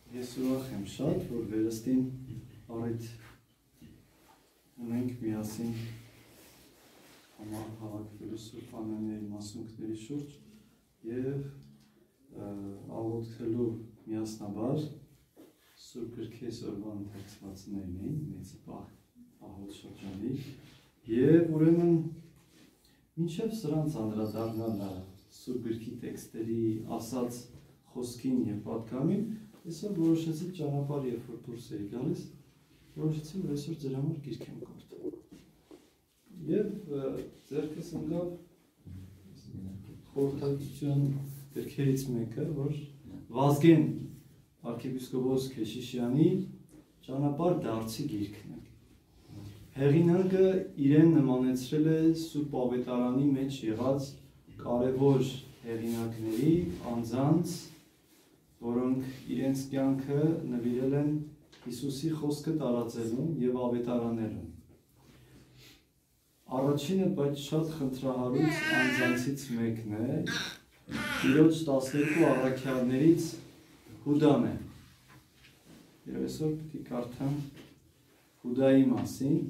Ես ուրախ եմ շատ, որ վերստին առիթ ունենք միասին հավաքվելու Սուրբ Ամենների մասունքների շուրջ եւ աղոթելու միասնաբար Սուրբ Գրքի այսօրվա ընթերցվածներն էին մեծ աղոթ շրջանի եւ ուրեմն մինչեւ սրանց անդրադառնալը Սուրբ Գրքի տեքստերի ասած խոսքին եւ պատգամին այսօր որոշեցի ճանապարհ երբ որ դուրս էի գալիս որոշեցի որ այսօր ձեր համար գիրք եմ կարդում եւ ձեռքս ընկավ խորհրդակցության գրքերից մեկը որ Վազգեն arczepiskopos Քեշիշյանի ճանապարհ դարձի գիրքն է հեղինակը իրեն նմանեցրել է Սուրբ Ավետարանի մեջ եղած կարևոր հեղինակների անձանց որոնք իրենց կյանքը նվիրել են Հիսուսի խոսքը տարածելուն եւ ավետարանելուն։ Առաջինը, բայց շատ խնդրահարույց անձանցից մեկն է, Տիրոջ 12 առաքյալներից Հուդան է։ Եվ այսօր պետք է կարդամ Հուդայի մասին,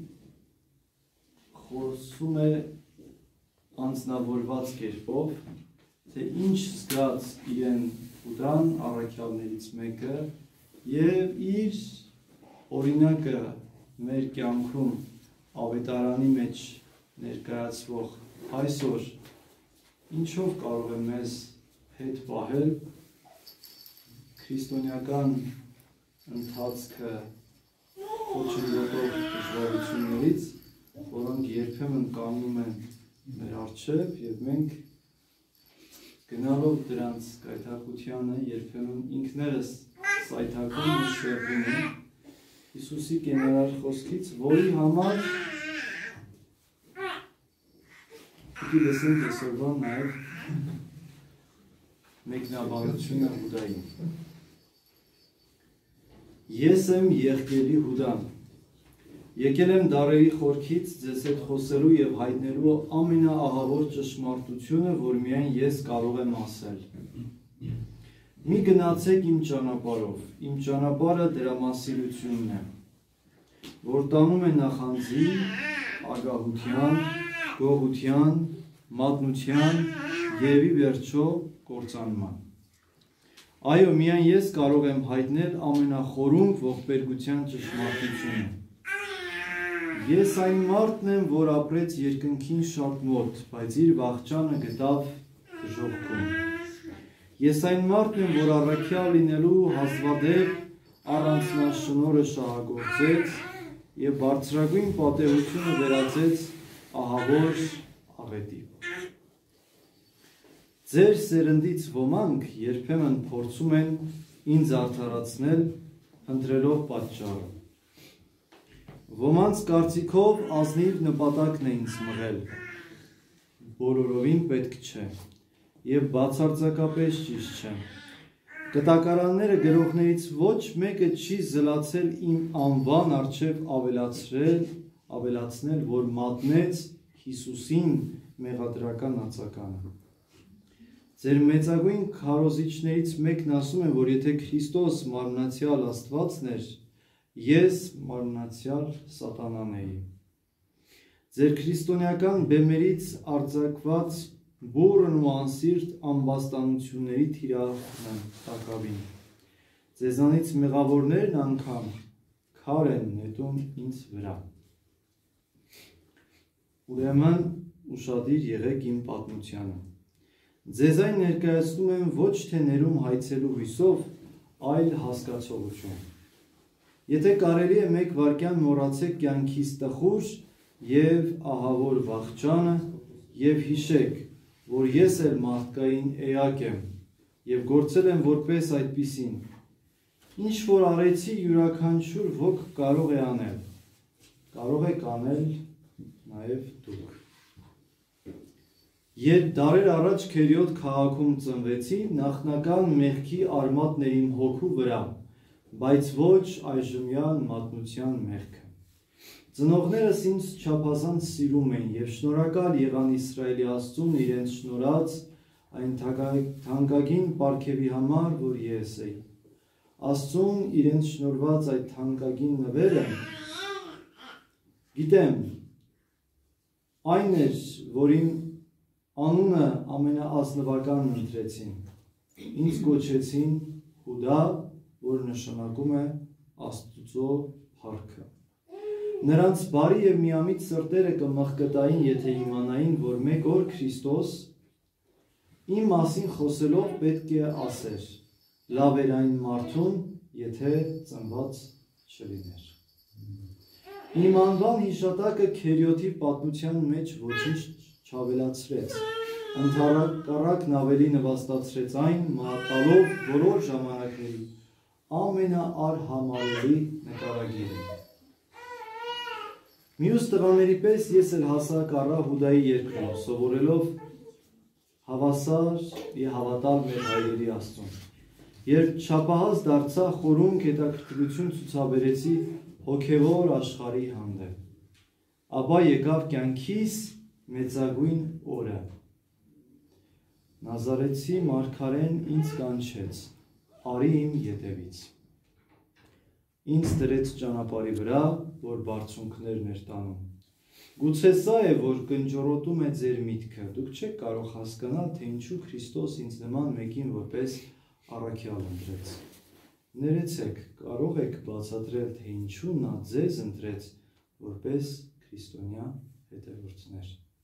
խոսում է անձնավորված կերպով, թե ինչ զգաց իրեն Հուդան առաքյալներից մեկը եւ իր օրինակը մեր կյանքում ավետարանի մեջ ներկայացվող այսօր ինչով կարող է մեզ հետ պահել քրիստոնեական ընթացքը խոչընդոտող դժվարություններից, որոնք երբեմն կանգնում են մեր առջև եւ մենք գնալով դրանց կայթակությանը երբեմն ինքներս սայթակում ու շեղվում ենք Հիսուսի կենարար խոսքից, որի համար պիտի լսենք այսօրվա նաև մեկնաբանությունը Հուդայի։ Ես եմ Եղգելի Հուդան, եկել եմ դարերի խորքից ձեզ հետ խոսելու եւ հայտնելու ամենաահավոր ճշմարտությունը, որ միայն ես կարող եմ ասել։ Մի գնացեք իմ ճանապարհը դրամասիրությունն է, որ տանում է նախանձի, ագահության, գողության, մատնության եւ ի վերջո կործանման։ Այո, միայն ես կարող եմ հայտնել ամենախորում ողբերգության ճշմարտությունը։ Ես այն մարդն եմ, որ ապրեց երկնքին շատ մոտ, բայց իր վախճանը գտավ դժոխքում։ Ես այն մարդն եմ, որ առաքյալ լինելու հազվադեպ առանձնաշնորհը շահագործեց եւ բարձրագույն պատեհությունը վերածեց ահավոր աղետի։ Ձեր սերնդից ոմանք երբեմն փորձում են ինձ արդարացնել, ընտրելով պատճառը։ Ոմանց կարծիքով ազնիվ նպատակն է ինձ մղել, բոլորովին պետք չէ, և բացարձակապես ճիշտ չէ։ Կտակարանները գրողներից ոչ մեկը չի զլացել իմ անվան առջև ավելացնել, որ մատնեց Հիսուսին մեղադրական ածականը։ Ձեր մեծագույն քարոզիչներից մեկն ասում է, որ եթե Քրիստոս մարմնացյալ Աստվածն էր, ես մարմնացյալ սատանան էի։ Ձեր քրիստոնեական բեմերից արձակված բուռն ու անսիրտ ամբաստանությունների թիրախն են տակավին։ Ձեզանից մեղավորներն անգամ քար են նետում ինձ վրա։ Ուրեմն ուշադիր եղեք իմ պատմությանը։ Ձեզ այն ներկայացնում եմ ոչ թե ներում հայցելու հույսով, այլ հասկացողություն։ Եթե կարելի է մեկ վայրկյան մոռացեք կյանքից տխուր եւ ահավոր վախճանը եւ հիշեք, որ ես էլ մարդկային էակ եմ եւ գործել եմ որպես այդպիսին։ Ինչ որ արեցի յուրաքանչյուր ոք կարող է անել։ Կարող եք անել նաեւ դուք։ Երբ դարեր առաջ Քերիոտ քաղաքում ծնվեցի, նախնական մեղքի արմատն է իմ հոգու վրա, բայց ոչ այժմյան մատնության մեղքը։ Ծնողներս ինձ չափազանց սիրում էին եւ շնորհակալ եղան Իսրայելի Աստծուն իրենց շնորհած այն թանկագին պարգևի համար, որ ես էի։ Աստծուն իրենց շնորհված այդ թանկագին նվերը գիտեմ այն էր, որին անունը ամենաազնվականն ընտրեցին, ինձ կոչեցին Հուդա, որ նշանակում է Աստծո փառքը։ Նրանց բարի եւ միամիտ սրտերը կմխկտային, եթե իմանային, որ մեկ օր Քրիստոս իմ մասին խոսելով պետք է ասեր. լավ էր այն մարդուն, եթե ծնված չլիներ։ Իմ անվան հիշատակը Քերիոթի պատմության մեջ ոչինչ չավելացրեց, ընդհակառակն ավելի նվաստացրեց այն, մատալով բոլոր ժամանակների ամենաարհամարելի նկարագիրը։ Մյուս տղաների պես ես էլ հասակ առա Հուդայի երկրում, սովորելով հավասար եւ հավատալ մեր հայրերի Աստծուն։ Երբ չափահաս դարձա, խորհուրդ հետաքրքրություն ցուցաբերեցի հոգևոր աշխարհի հանդեպ։ Ապա եկավ կյանքիս մեծագույն օրը։ Նազարեցի մարգարեն ինձ կանչեց. արի իմ ետևից։ Ինձ դրեց ճանապարհի վրա, որ բարձունքներն էր տանում։ Գուցե սա է, որ կնճռոտում է ձեր միտքը, դուք չեք կարող հասկանալ, թե ինչու Քրիստոս ինձ նման մեկին որպես առաքյալ ընտրեց։ Ներեցեք, կարող եք բացատրել, թե ինչու նա ձեզ ընտրեց որպես քրիստոնյա հետևորդներ։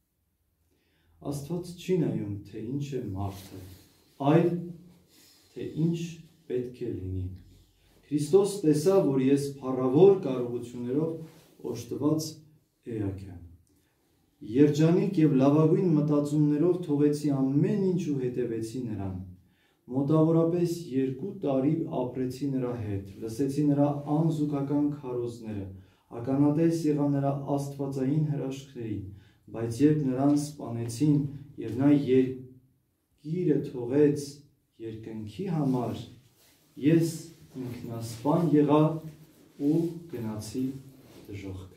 Աստված չի նայում, թե ինչ է մարդը, այլ թե ինչ պետք է լինի։ Քրիստոս տեսավ, որ ես փառավոր կարողություններով օժտված էակ եմ։ Երջանիկ եւ լավագույն մտածումներով թողեցի ամեն ինչ ու հետևեցի նրան։ Մոտավորապես 2 տարի ապրեցի նրա հետ, լսեցի նրա անզուգական քարոզները, ականատես եղա նրա աստվածային հրաշքների, բայց երբ նրան սպանեցին եւ նա երկիրը թողեց երկնքի համար, ես ինքնասպան եղա ու գնացի դժոխք։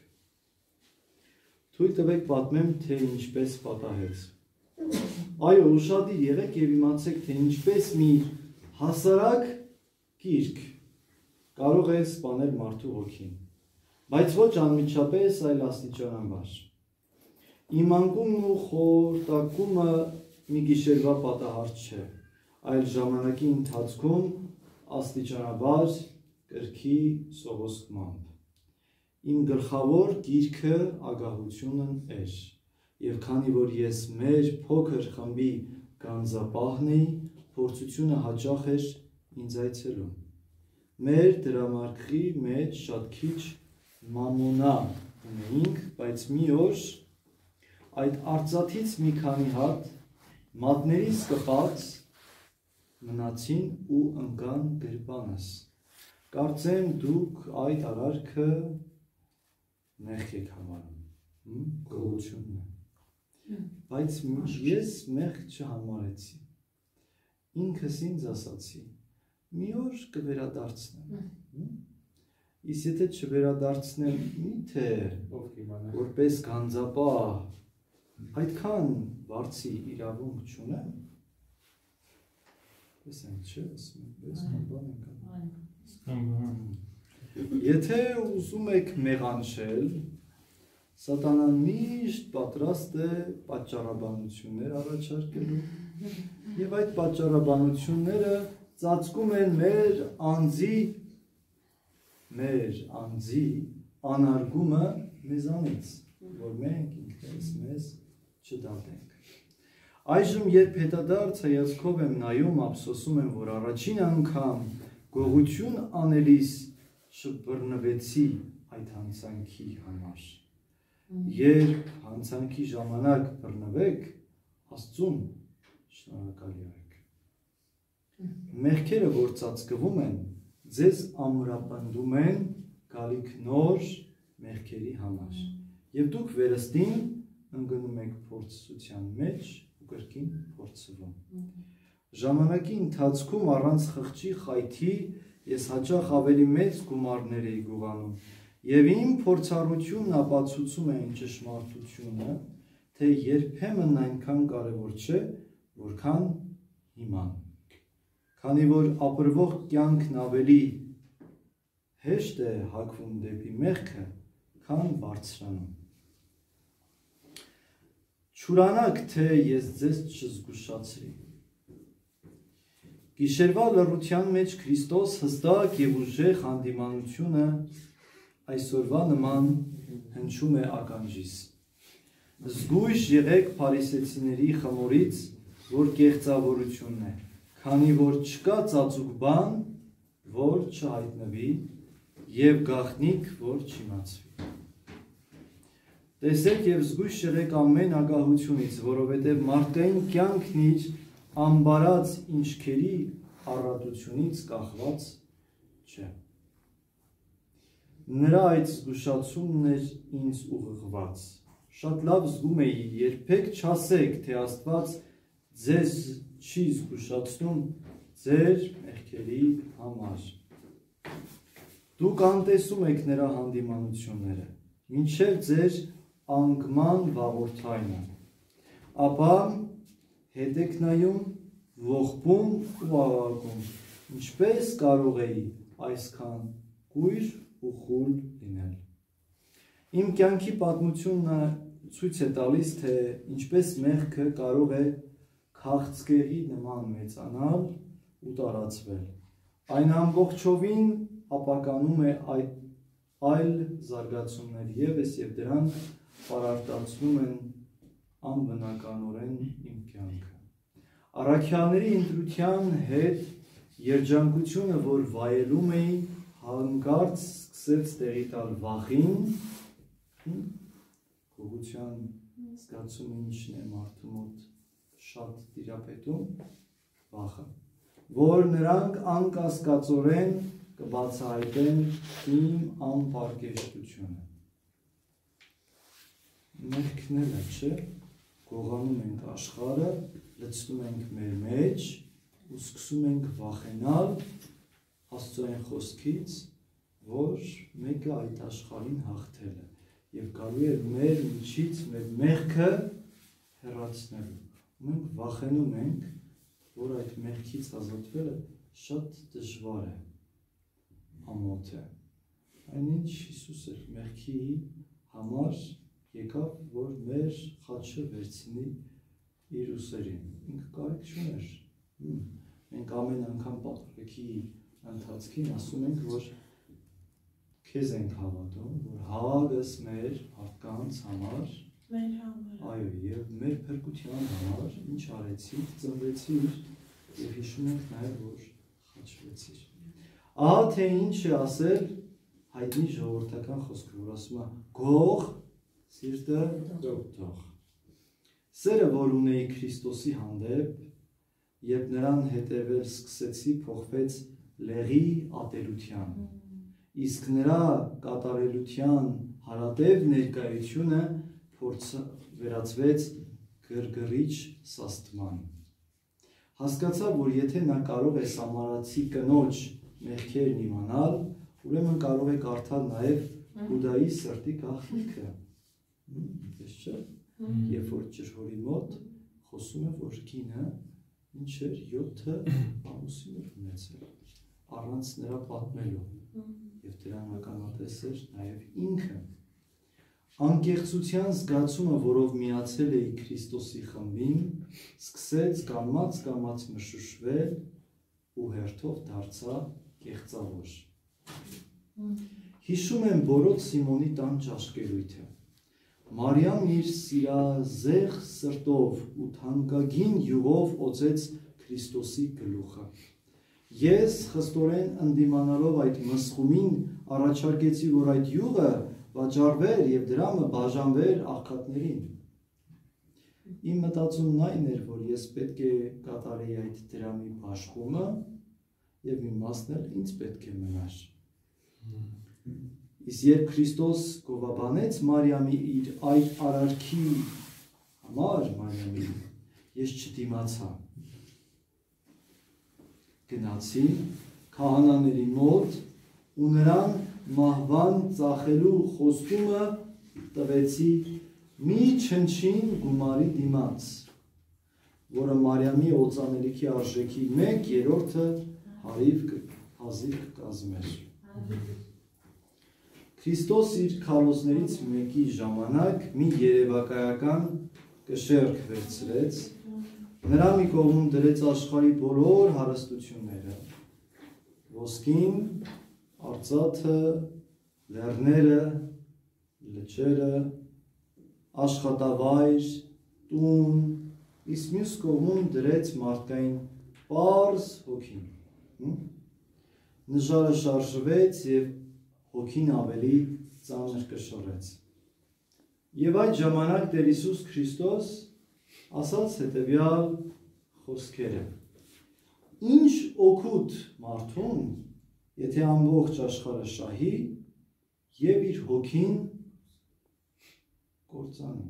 Թույլ տվեք պատմեմ, թե ինչպես պատահեց։ Այո, ուշադիր եղեք եւ իմացեք, թե ինչպես մի հասարակ գիրք կարող է սպանել մարդու հոգին, բայց ոչ անմիջապես, այլ աստիճանաբար։ Իմ անկումն ու խորտակումը մի գիշերվա պատահար չէ, այլ ժամանակի ընթացքում աստիճանաբար կրքի սողոսկմամբ։ Իմ գլխավոր գիրքը ագահությունն էր, եւ քանի որ ես մեր փոքր խմբի գանձապահն էի, փորձությունը հաճախ էր ինձ այցելում։ Մեր դրամարկղի մեջ շատ քիչ մամոնա ունեինք, բայց մի օր այդ արծաթից մի քանի հատ մատներից կպած մնացին ու ընկան գրպանս։ Կարծեմ դուք այդ արարքը մեղք եք համարում, գողությունն է։ Բայց ես մեղք չհամարեցի։ Ինքս ինձ ասացի, մի օր կվերադարձնեմ։ Իսկ եթե չվերադարձնեմ, միթե որպես գանձապահ այդքան բարձի իրավունք չունեմ։ Տեսանք, չէ՞, ասում ենք, եթե ուզում եք մեղանչել, Սատանան միշտ պատրաստ է պատճառաբանություններ առաջարկելու եւ այդ պատճառաբանությունները ծածկում են մեր անձի անարգումը մեզանից, որ մենք ինքներս մեզ չդատենք։ Այժմ երբ հետադարձ հայացքով եմ նայում, ափսոսում եմ, որ առաջին անգամ գողություն անելիս չբռնվեցի այդ հանցանքի համար։ Երբ հանցանքի ժամանակ բռնվեք, Աստծուն շնորհակալ եղեք։ Մեղքերը, որ ծածկվում են, ձեզ ամրապնդում են գալիք նոր մեղքերի համար։ Եվ դուք վերստին ընկնում եք փորձության մեջ ու կրկին փորձվում։ Ժամանակի ընթացքում առանց խղճի խայթի ես հաճախ ավելի մեծ գումարներ էի գողանում։ Եվ իմ փորձառությունն ապացուցում է այն ճշմարտությունը, թե երբեմն այնքան կարևոր չէ, որքան հիման։ քանի որ ապրվող կյանքն ավելի հեշտ է հակվում դեպի մեղքը, քան բարձրանում։ Չուրանաք, թե ես ձեզ չզգուշացրի։ Գիշերվա լռության մեջ Քրիստոս հստակ և ուժեղ հանդիմանությունը այսօրվա նման հնչում է ականջիս։ Զգույշ եղեք փարիսեցիների խմորից, որ կեղծավորությունն է, քանի որ չկա ծածուկ բան, որ չհայտնվի, և գաղտնիք, որ չիմացվի։ Տեսեք և զգույշ եղեք ամեն ագահությունից, որովհետև մարդկային կյանքն իր ամբարած ինչքերի առատությունից կախված չէ։ Նրա այդ զգուշացումն էր ինձ ուղղված։ Շատ լավ զգում էի, երբեք չասեք, թե Աստված ձեզ չի զգուշացնում ձեր մեղքերի համար։ Դուք անտեսում եք նրա հանդիմանությունները, մինչև ձեր անկման վաղորդայնը, ապա հետ եք նայում, ողբում ու աղաղակում, ինչպես կարող էի այսքան կույր ու խուլ լինել։ Իմ կյանքի պատմությունը ցույց է տալիս, թե ինչպես մեղքը կարող է քաղցկեղի նման մեծանալ ու տարածվել։ Այն ամբողջովին ապականում է այլ զարգացումներ ևս և դրանք պարարտացնում են անբնականորեն իմ կյանքը։ Առաքյալների ընտրության հետ երջանկությունը, որ վայելում էի, հանկարծ սկսեց տեղի տալ վախին, գողության զգացումը ինչն է մարդու մոտ շատ տիրապետում, վախը, որ նրանք անկասկածորեն կբացահայտեն իմ անպարկեշտությունը։ Մեղքն էլ է, չէ՞, գողանում ենք աշխարհը, լցնում ենք մեր մեջ ու սկսում ենք վախենալ Աստծոյն խոսքից, որ մեկը այդ աշխարհին հաղթել է և գալու է մեր միջից մեր մեղքը հեռացնելու։ Մենք վախենում ենք, որ այդ մեղքից ազատվելը շատ դժվար է, ամոթ է։ Այնինչ Հիսուս էր մեղքի համար եկավ, որ մեր խաչը վերցնի իր ուսերին։ Ինքը կարիք չուներ։ Մենք ամեն անգամ պատրվեքի ընթացքին ասում ենք, որ քեզ ենք հավատում, որ հավատս մեր մարդկանց համար, այո, և մեր փրկության համար, ինչ արեցիր, ծնվեցիր և հիշում ենք նաև, որ խաչվեցիր։ Ահա թե ինչ է ասել հայտնի ժողովրդական խոսքը, որ ասում է գող, սիրտը թող։ Սերը, որ ունեի Քրիստոսի հանդեպ, երբ նրան հետևել սկսեցի, փոխվեց լեղի ատելության, իսկ նրա կատարելության հարատև ներկայությունը վերածվեց գրգռիչ սաստման։ Հասկացա, որ եթե նա կարող է սամարացի կնոջ մեղքերն իմանալ, ուրեմն կարող է կարդալ նաև Հուդայի սրտի գաղտնիքը։ Պես չէ, երբ որ ջրհորի մոտ խոսում է, որ կինը ինչ էր 7 ամուսիններ ունեցել, առանց նրա պատմելու, և դրան ականատես էր նաև ինքը։ Անկեղծության զգացումը, որով միացել էի Քրիստոսի խմբին, սկսեց կամաց մշուշվել ու հերթով դարձա կեղծավոր։ Հիշում եմ բորոց Սիմոնի տան ճաշկելույթը։ Մարիամն իր սիրազեղ սրտով ու թանկագին յուղով օծեց Քրիստոսի գլուխը։ Ես խստորեն ընդդիմանալով այդ մսխումին առաջարկեցի, որ այդ յուղը վաճառվեր և դրամը բաժանվեր աղքատներին։ Իմ մտածումն այն էր, որ ես պետք է կատարեի այդ դրամի բաշխումը և մի մասն էլ ինձ պետք է մնար։ Իսկ երբ Քրիստոս գովաբանեց Մարիամի իր այդ արարքի համար, ես չդիմացա։ Գնացի քահանաների մոտ ու նրան մահվան ծախելու խոստումը տվեցի մի չնչին գումարի դիմաց։ որը Մարիամի օծանելիքի արժեքի 1/3-ը հազիվ կկազմեր։ Քրիստոս իր քարոզներից մեկի ժամանակ մի երևակայական կշեռք վերցրեց, նրա մի կողմում դրեց աշխարհի բոլոր հարստությունները, ոսկին, արծաթը, լեռները, լճերը, աշխատավայր, տուն, իսկ մյուս կողմում դրեց մարդկային պարզ հոգին։ Նժարը շարժվեց և հոգին ավելի ծանր կշռեց։ Եվ այդ ժամանակ Տեր Հիսուս Քրիստոս ասաց հետևյալ խոսքերը. Ինչ օգուտ մարդուն, եթե ամբողջ աշխարհը շահի և իր հոգին կործանի։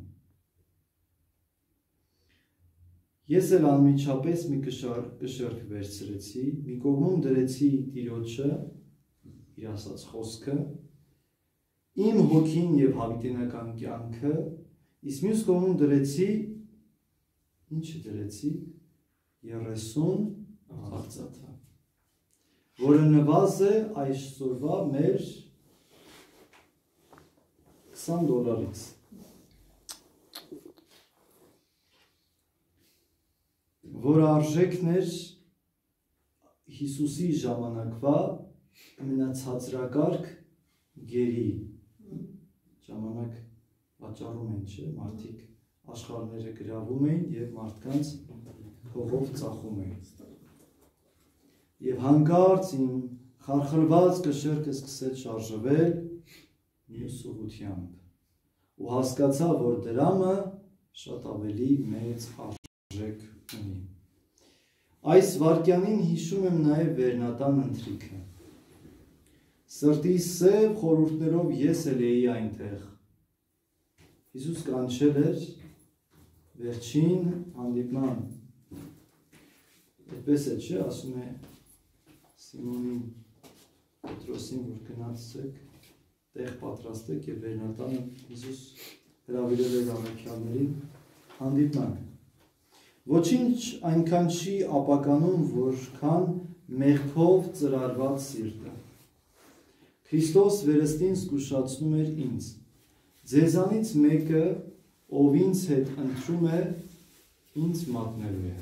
Ես էլ անմիջապես մի կշեռք վերցրեցի, մի կողմում դրեցի Տիրոջը, իր ասած խոսքը, իմ հոգին և հավիտենական կյանքը, իսկ մյուս կողմում դրեցի, ինչը դրեցի, 30 արծաթը, որը նվազ է այսօրվա մեր $20-ից։ Որը արժեքն էր Հիսուսի ժամանակվա ամենացածրակարգ գերի, ժամանակ վաճառում էին, չէ, մարդիկ աշխարհները գրավում էին և մարդկանց փողով ծախում էին։ Եվ հանկարծ իմ խարխլված կշեռքը սկսեց շարժվել մյուս ուղղությամբ ու հասկացա, որ դրամը շատ ավելի մեծ արժեք ունի։ Այս վայրկյանին հիշում եմ նաև վերնատան ընթրիքը։ Սրտի սև խորհուրդներով ես էլ էի այնտեղ։ Հիսուս կանչել էր վերջին հանդիպման։ Այդպես է, չէ, ասում է Սիմոնին Պետրոսին, որ գնացեք, տեղ պատրաստեք և վերնատանը Հիսուս հրավիրել էր առաքյալներին հանդիպման։ Ոչինչ այնքան չի ապականում, որքան մեղքով ծրարված սիրտը։ Քրիստոս վերստին զգուշացնում էր ինձ. ձեզանից մեկը, ով ինձ հետ ընտրում է, ինձ մատնելու է։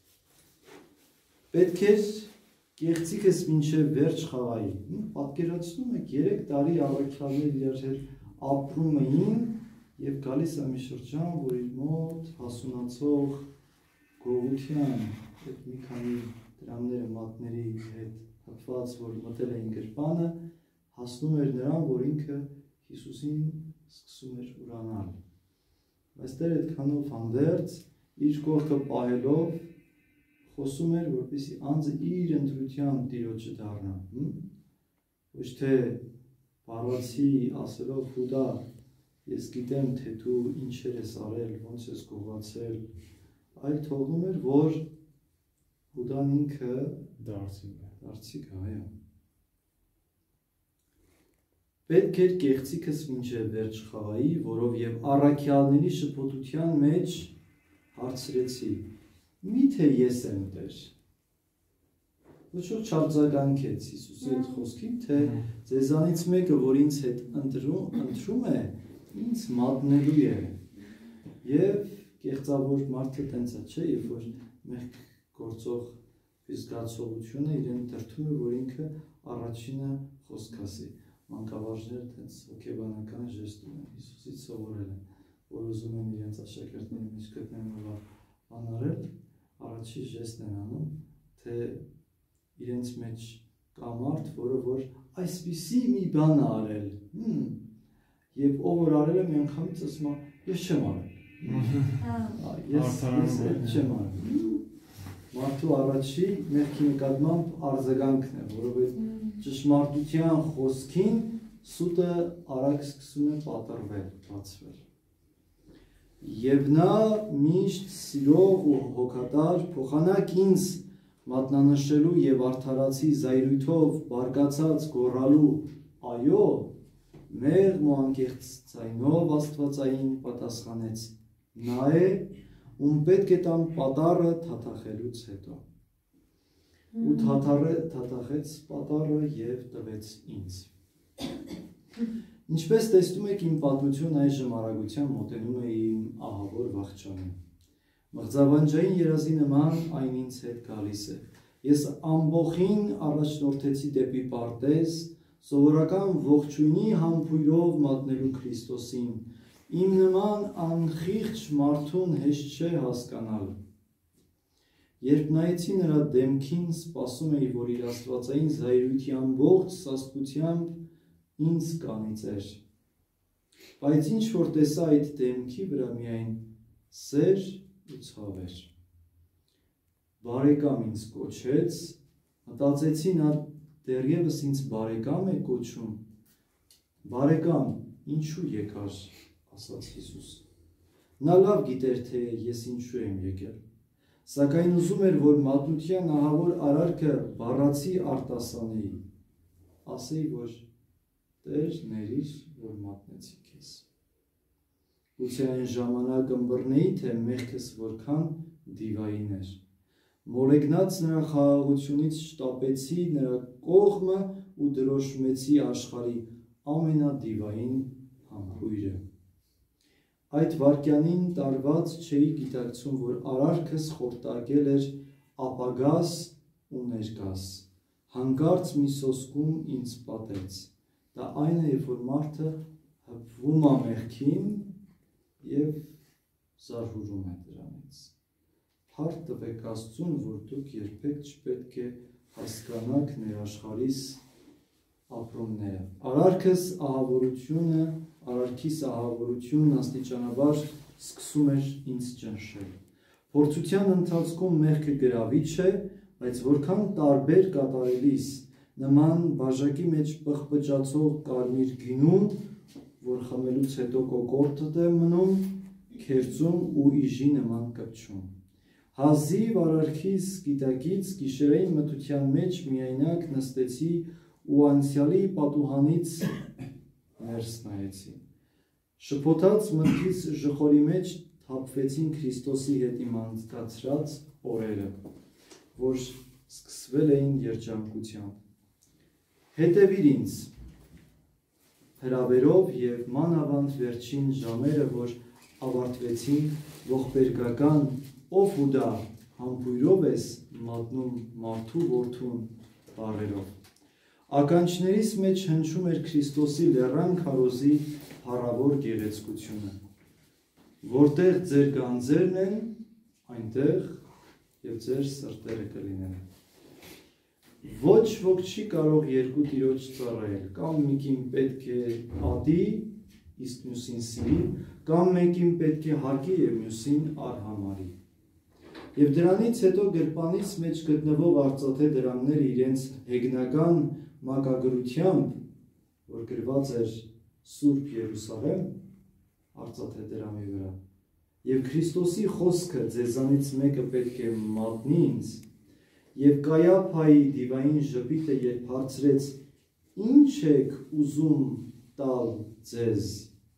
Պետք էր կեղծիքս մինչև վերջ խաղայի։ Պատկերացնում եք 3 տարի առաքյալներ իրար հետ ապրում էին և գալիս է մի շրջան, որ իր մոտ հասունացող գողության այդ մի քանի դրամները մատների հետ հպված, որ մտել էին գրպանը, հասնում էր նրան, որ ինքը Հիսուսին սկսում էր ուրանալ։ Բայց Տերը այդքանով հանդերձ իր կողքը պահելով խոսում էր, որպեսզի անձը իր ընտրությամբ Տիրոջը դառնա։ Ոչ թե բառացի ասելով Հուդա, ես գիտեմ, թե դու ինչեր ես արել, ոնց ես գողացել, այլ թողնում էր, որ Հուդան ինքը դարձիկ է, այո։ Պետք էր կեղծիքս մինչև վերջ խաղայի, որով և առաքյալների շփոթության մեջ հարցրեցի. միթե ես եմ Տեր։ Ոչ որ չարձագանքեց Հիսուսի այդ խոսքին, թե ձեզանից մեկը, որ ինձ հետ ընտրում է, ինձ մատնելու է։ Եվ կեղծավոր մարդը տենց է, չէ, երբ որ մեղք գործող զգացողությունը իրեն դրդում է, որ ինքը առաջինը խոսք ասի։ Մանկավարժները տենց հոգեբանական ժեստում են, Հիսուսից սովորել են, որ ուզում են իրենց աշակերտների մեջ գտնեն ու բան արել, առաջի ժեստն են անում, թե իրենց մեջ կա մարդ, որը որ այսպիսի մի բան է արել, և ով որ արել է մի անգամից ասում է, ես չեմ արել։ Ես չեմ արել։ Մարդու առաջի մեղքի նկատմամբ արձագանքն է, որովհետև ճշմարտության խոսքին սուտը արագ սկսում է պատռվել, բացվել։ Եվ նա միշտ սիրող ու հոգատար փոխանակ ինձ մատնանշելու և արդարացի զայրույթով բարկացած գոռալու այո, մեղմ ու անկեղծ ձայնով աստվածային պատասխանեց. նա է, ում պետք է տամ պատառը թաթախելուց հետո։ Ու թաթախեց պատառը և տվեց ինձ։ Ինչպես տեսնում եք, իմ պատմությունն այժմ արագության մոտենում է իմ ահավոր վախճանին։ Մղձավանջային երազի նման այն ինձ հետ գալիս է։ Ես ամբողին առաջնորդեցի դեպի պարտեզ, սովորական ողջույնի համբույրով մատնելու Քրիստոսին։ Իմ նման անխիղճ մարդուն հեշտ չէ հասկանալ։ Երբ նայեցի նրա դեմքին, սպասում էի, որ իր աստվածային զայրույթի ամբողջ սաստկությամբ ինձ կանիծեր։ Բայց ինչ որ տեսա այդ դեմքի վրա միայն սեր ու ցավ էր։ Բարեկամ ինձ կոչեց, մտածեցի նա դեռևս ինձ բարեկամ է կոչում։ Բարեկամ, ինչու եկար, ասաց Հիսուս։ Նա լավ գիտեր, թե ես ինչու եմ եկել, սակայն ուզում էր, որ մատնության ահավոր արարքը բառացի արտասանեի, ասեի, որ Տեր ներիր, որ մատնեցի քեզ։ Գուցե այն ժամանակ ըմբռնեի, թե մեղքս որքան դիվային էր։ Մոլեգնած նրա խաղաղությունից շտապեցի նրա կողմը ու դրոշմեցի աշխարհի ամենադիվային համբույրը։ Այդ վայրկյանին տարված չէի գիտակցում, որ արարքս խորտակել էր ապագաս ու ներկաս։ Հանկարծ մի սոսկում ինձ պատեց։ Դա այն է, երբ որ մարդը հպվում է մեղքին և զարհուրում է դրանից։ Փառք տվեք Աստծուն, որ դուք երբեք չպետք է հասկանաք ներաշխարհիս ապրումները։ Արարքիս ահավորությունն աստիճանաբար սկսում էր ինձ ճնշել։ Փորձության ընթացքում մեղքը գրավիչ է, բայց որքան տարբեր կատարելիս, նման բաժակի մեջ պղպջացող կարմիր գինու, որ խմելուց հետո կոկորդդ է մնում, քերծում ու իժի նման կպչում։ Հազիվ արարքիս գիտակից գիշերային մթության մեջ միայնակ նստեցի ու անցյալի պատուհանից ներս նայեցի։ Շփոթած մտքից ժխորի մեջ թափվեցին Քրիստոսի հետ իմ անցկացրած օրերը, որ սկսվել էին երջանկությամբ։ Հետևիր ինձ հրավերով և մանավանդ վերջին ժամերը, որ ավարտվեցին ողբերգական ով ու դա համբույրով ես մատնում մարդու որդուն բառերով։ Ականջներիս մեջ հնչում էր Քրիստոսի լեռան քարոզի փառավոր գեղեցկությունը։ Որտեղ ձեր գանձերն են, այնտեղ և ձեր սրտերը կլինեն։ Ոչ ոք չի կարող երկու տիրոջ ծառայել, կամ մեկին պետք է ատի, իսկ մյուսին սիրի, կամ մեկին պետք է հարգի և մյուսին արհամարի։ Եվ դրանից հետո գրպանից մեջ գտնվող արծաթե դրամները իրենց հեգնական մակագրությամբ, որ գրված էր Սուրբ Երուսաղեմ արծաթե դրամի վրա, և Քրիստոսի խոսքը ձեզանից մեկը պետք է մատնի ինձ, և Կայափայի դիվային ժպիտը երբ հարցրեց. «Ինչ եք ուզում տալ ձեզ»,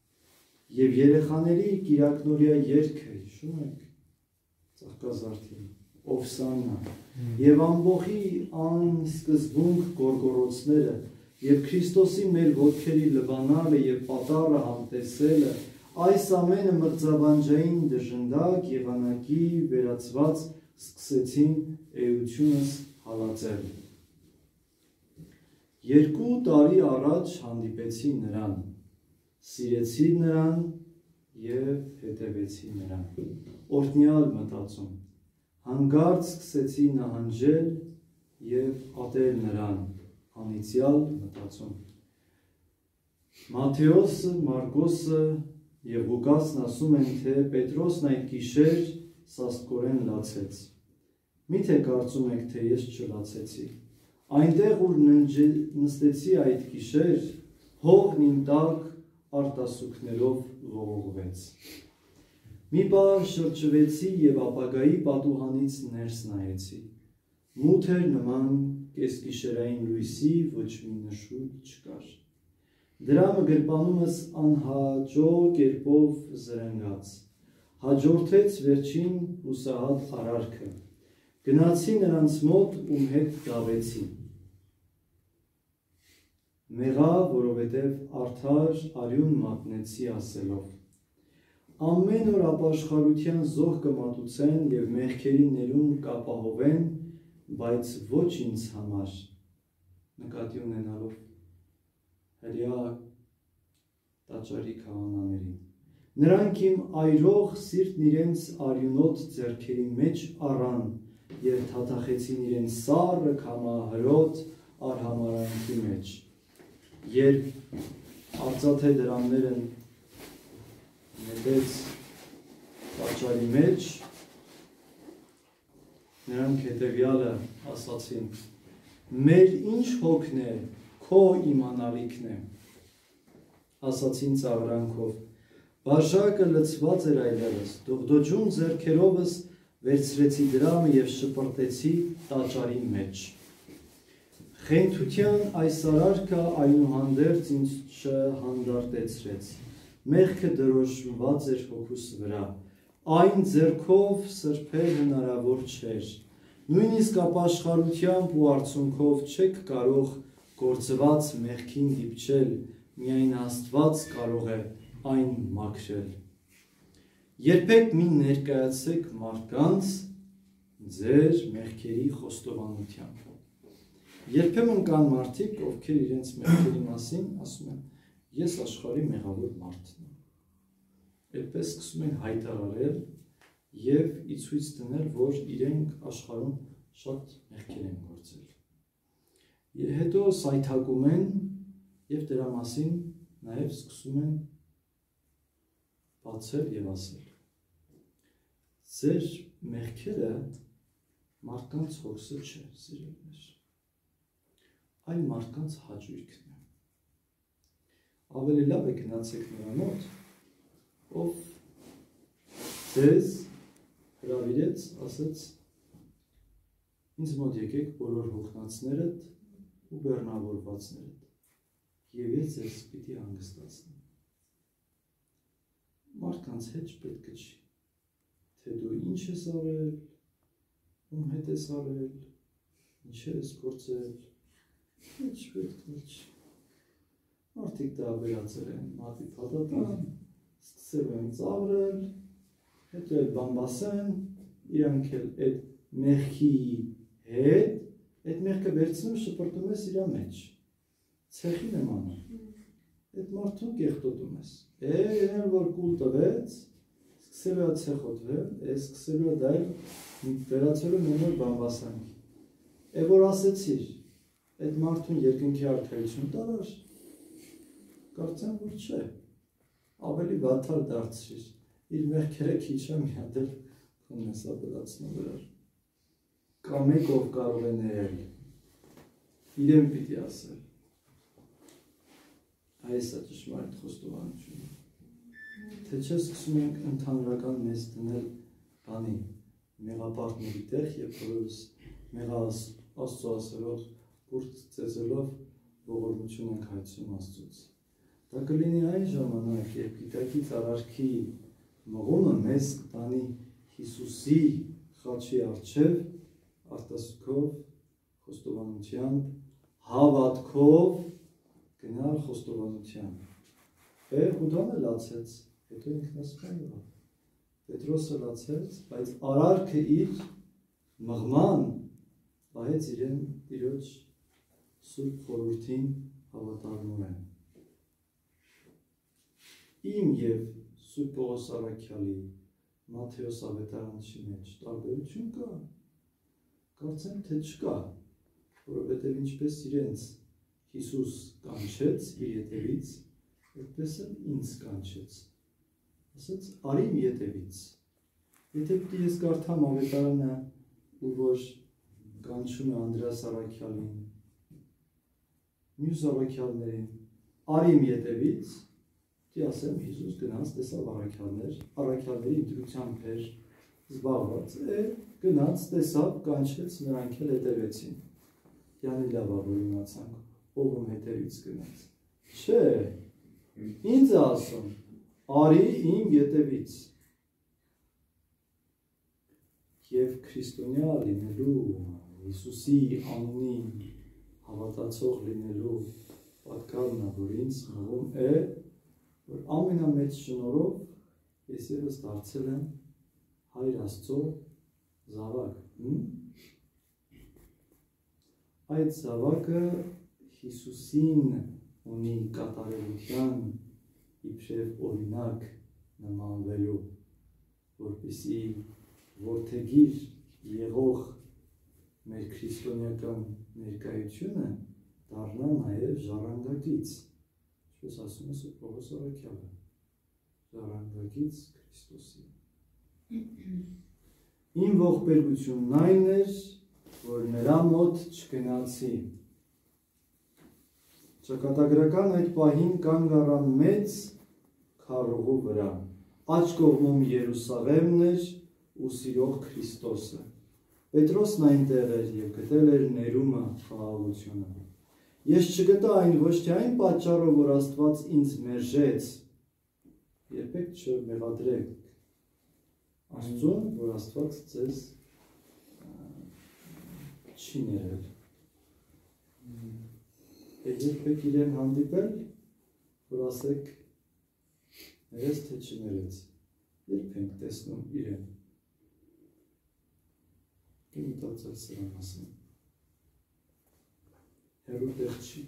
և երեխաների կիրակնորյա երգը, հիշում եք, Ծաղկազարդին, Ովսաննա, և ամբոխի անսկզբունք գոռգոռոցները, և Քրիստոսի մեր ոտքերի լվանալը և պատառը համտեսելը, այս ամենը մղձավանջային դժնդակ եղանակի վերածված սկսեցին էությունս հալածել։ 2 տարի առաջ հանդիպեցի նրան, սիրեցի նրան և հետևեցի նրան։ Օրհնյալ մտածում, հանկարծ սկսեցի նահանջել և ատել նրան, անիծյալ մտածում։ Մատթեոսը, Մարկոսը և Ղուկասն ասում են, թե Պետրոսն այդ գիշեր սաստկորեն լացեց։ Միթե կարծում եք, թե ես չլացեցի։ Այնտեղ, ուր նստեցի այդ գիշեր, հողն իմ տակ արտասուքներով ողողվեց։ Մի պահ շրջվեցի և ապագայի պատուհանից ներս նայեցի։ Մութ էր նման կեսգիշերային լույսի, ոչ մի նշույլ չկար։ Դրամը գրպանումս անհաջող կերպով զրնգաց։ հաջորդեց վերջին հուսահատ արարքը, գնացի նրանց մոտ, ում հետ գավեցի, մեղա, որովհետև արդար արյուն մատնեցի ասելով, ամեն օր ապաշխարության զոհ կմատուցեն և մեղքերի ներում կապահովեն, բայց ոչ ինձ համար, նկատի ունենալով հրյա տաճարի քահանաներին, նրանք իմ այրող սիրտն իրենց արյունոտ ձեռքերի մեջ առան և թաթախեցին իրենց սառը քամահրոտ արհամարանքի մեջ, երբ արծաթե դրամները նետեց տաճարի մեջ, նրանք հետևյալը ասացին, մեր ինչ հոգն է, քո իմանալիքն է, ասացին ծաղրանքով, բաժակը լցված էր այլևս, դողդոջուն ձեռքերովս վերցրեցի դրամը և շպրտեցի տաճարի մեջ, խենթության այս արարքը այնուհանդերձ ինձ չհանդարտեցրեց, մեղքը դրոշմված էր հոգուս վրա, այն ձեռքով սրբել հնարավոր չէր, նույնիսկ ապաշխարությամբ ու արցունքով չեք կարող գործված մեղքին դիպչել, միայն Աստված կարող է այն մաքրել։ Երբեք մի ներկայացեք մարդկանց ձեր մեղքերի խոստովանությամբ։ Երբեմն կան մարդիկ, ովքեր իրենց մեղքերի մասին ասում են, ես աշխարհի մեղավոր մարդն եմ։ Այդպես սկսում են հայտարարել և ի ցույց դնել, որ իրենք աշխարհում շատ մեղքեր են գործել։ Հետո սայթակում են և դրա մասին նաև սկսում են բացել և ասել։ Ձեր մեղքերը մարդկանց հոգսը չէ, սիրելիներ, այլ մարդկանց հաճույքն է։ Ավելի լավ է գնացեք նրա մոտ, ով ձեզ հրավիրեց, ասեց, ինձ մոտ եկեք բոլոր հոգնածներդ ու բեռնավորվածներդ, և ես ձեզ պիտի հանգստացնեմ։ Մարդկանց հետ պետք չի, թե դու ինչ ես արել, ում հետ ես արել, ինչ ես գործել, ինչ պետք չի։ Մարդիկ դա վերածել են մատի փաթաթան, սկսել են ծաղրել, հետո էլ բամբասեն, իրանք էլ այդ մեղքի հետ, այդ մեղքը վերցնում շպրտում ես իրա մեջ, ցեխի նման, այդ մարդուն կեղտոտում ես, էլ որ կուլ տվեց, սկսել է ցեխոտվել, սկսել է դա վերածելու նոր բամբասանքի, որ ասեցիր, այդ մարդուն երկնքի արքայություն տարար, կարծեմ, որ չէ, ավելի վատար դարձրիր, իր մեղքերը քիչ է մի հատ էլ քոնեսա բրացնու վրար, կա մեկ ով կարող է ներել, իրեն պիտի ասել, այս է ճշմարիտ խոստովանությունը, թե չէ սկսում ենք ընդհանրական մեզ դնել բանի, մեղապարտների տեղ և որովս մեղա Աստծո ասելով, բուրդ ծեզելով ողորմություն ենք հայցում Աստծուց։ Դա կլինի այն ժամանակ, երբ գիտակից արարքի մղումը մեզ կտանի Հիսուսի խաչի առջև, արտասուքով, խոստովանությամբ, հավատքով, գնալ խոստովանությամբ։ Հուդանը լացեց, հետո ինքնասպան եղավ։ Պետրոսը լացեց, բայց արարքը իր մղման պահեց իրեն Տիրոջ Սուրբ խորհրդին հավատարնում են։ Իմ և Սուրբ Պողոս առաքյալի Մատթեոս ավետարանչի մեջ տարբերություն կա, կարծեմ թե չկա, որովհետև ինչպես իրենց Հիսուս կանչեց իր ետևից, այդպես էլ ինձ կանչեց, ասեց արի իմ ետևից, եթե պիտի ես կարդամ ավետարանը, ու որ կանչում է Անդրեաս առաքյալին, մյուս առաքյալներին, արի իմ ետևից, պիտի ասեմ Հիսուս գնաց տեսավ առաքյալների ընտրությամբ էր զբաղված, գնաց տեսավ, կանչեց, նրանք էլ հետևեցին, յանի լավա որ իմացանք, ով ում հետևից գնաց, չէ, ինձ ասում, արի իմ ետևից, եւ քրիստոնյա լինելու Հիսուսի անունի հավատացող լինելու պատկառն որ ինձ հղում է որ ամենամեծ շնորհով ես ևս դարձել եմ Հայր Աստծո զավակ այդ զավակը Հիսուսին ունի կատարելության իբրև օրինակ նմանվելու որպեսզի որդեգիր եղող մեր քրիստոնեական ներկայությունը դառնա նաև ժառանգագից ինչպես ասում է Պողոս առաքյալը ժառանգագից Քրիստոսի իմ ողբերգությունն այն էր որ նրա մոտ չգնացի ճակատագրական այդ պահին կանգ առա մեծ քարուղու վրա աջ կողմում Երուսաղեմն էր ու սիրող Քրիստոսը Պետրոսն այնտեղ էր եւ գտել էր ներումը խաղաղությունը ես չգտա այն ոչ թե այն պատճառով որ Աստված ինձ մերժեց երբեք չմեղադրեք Աստծուն որ Աստված ձեզ չի ներել երբեք իրեն հանդիպել որ ասեք ներեց թե չներեց երբ ենք տեսնում իրեն մտածել սրան մասին հեռու տեղ չի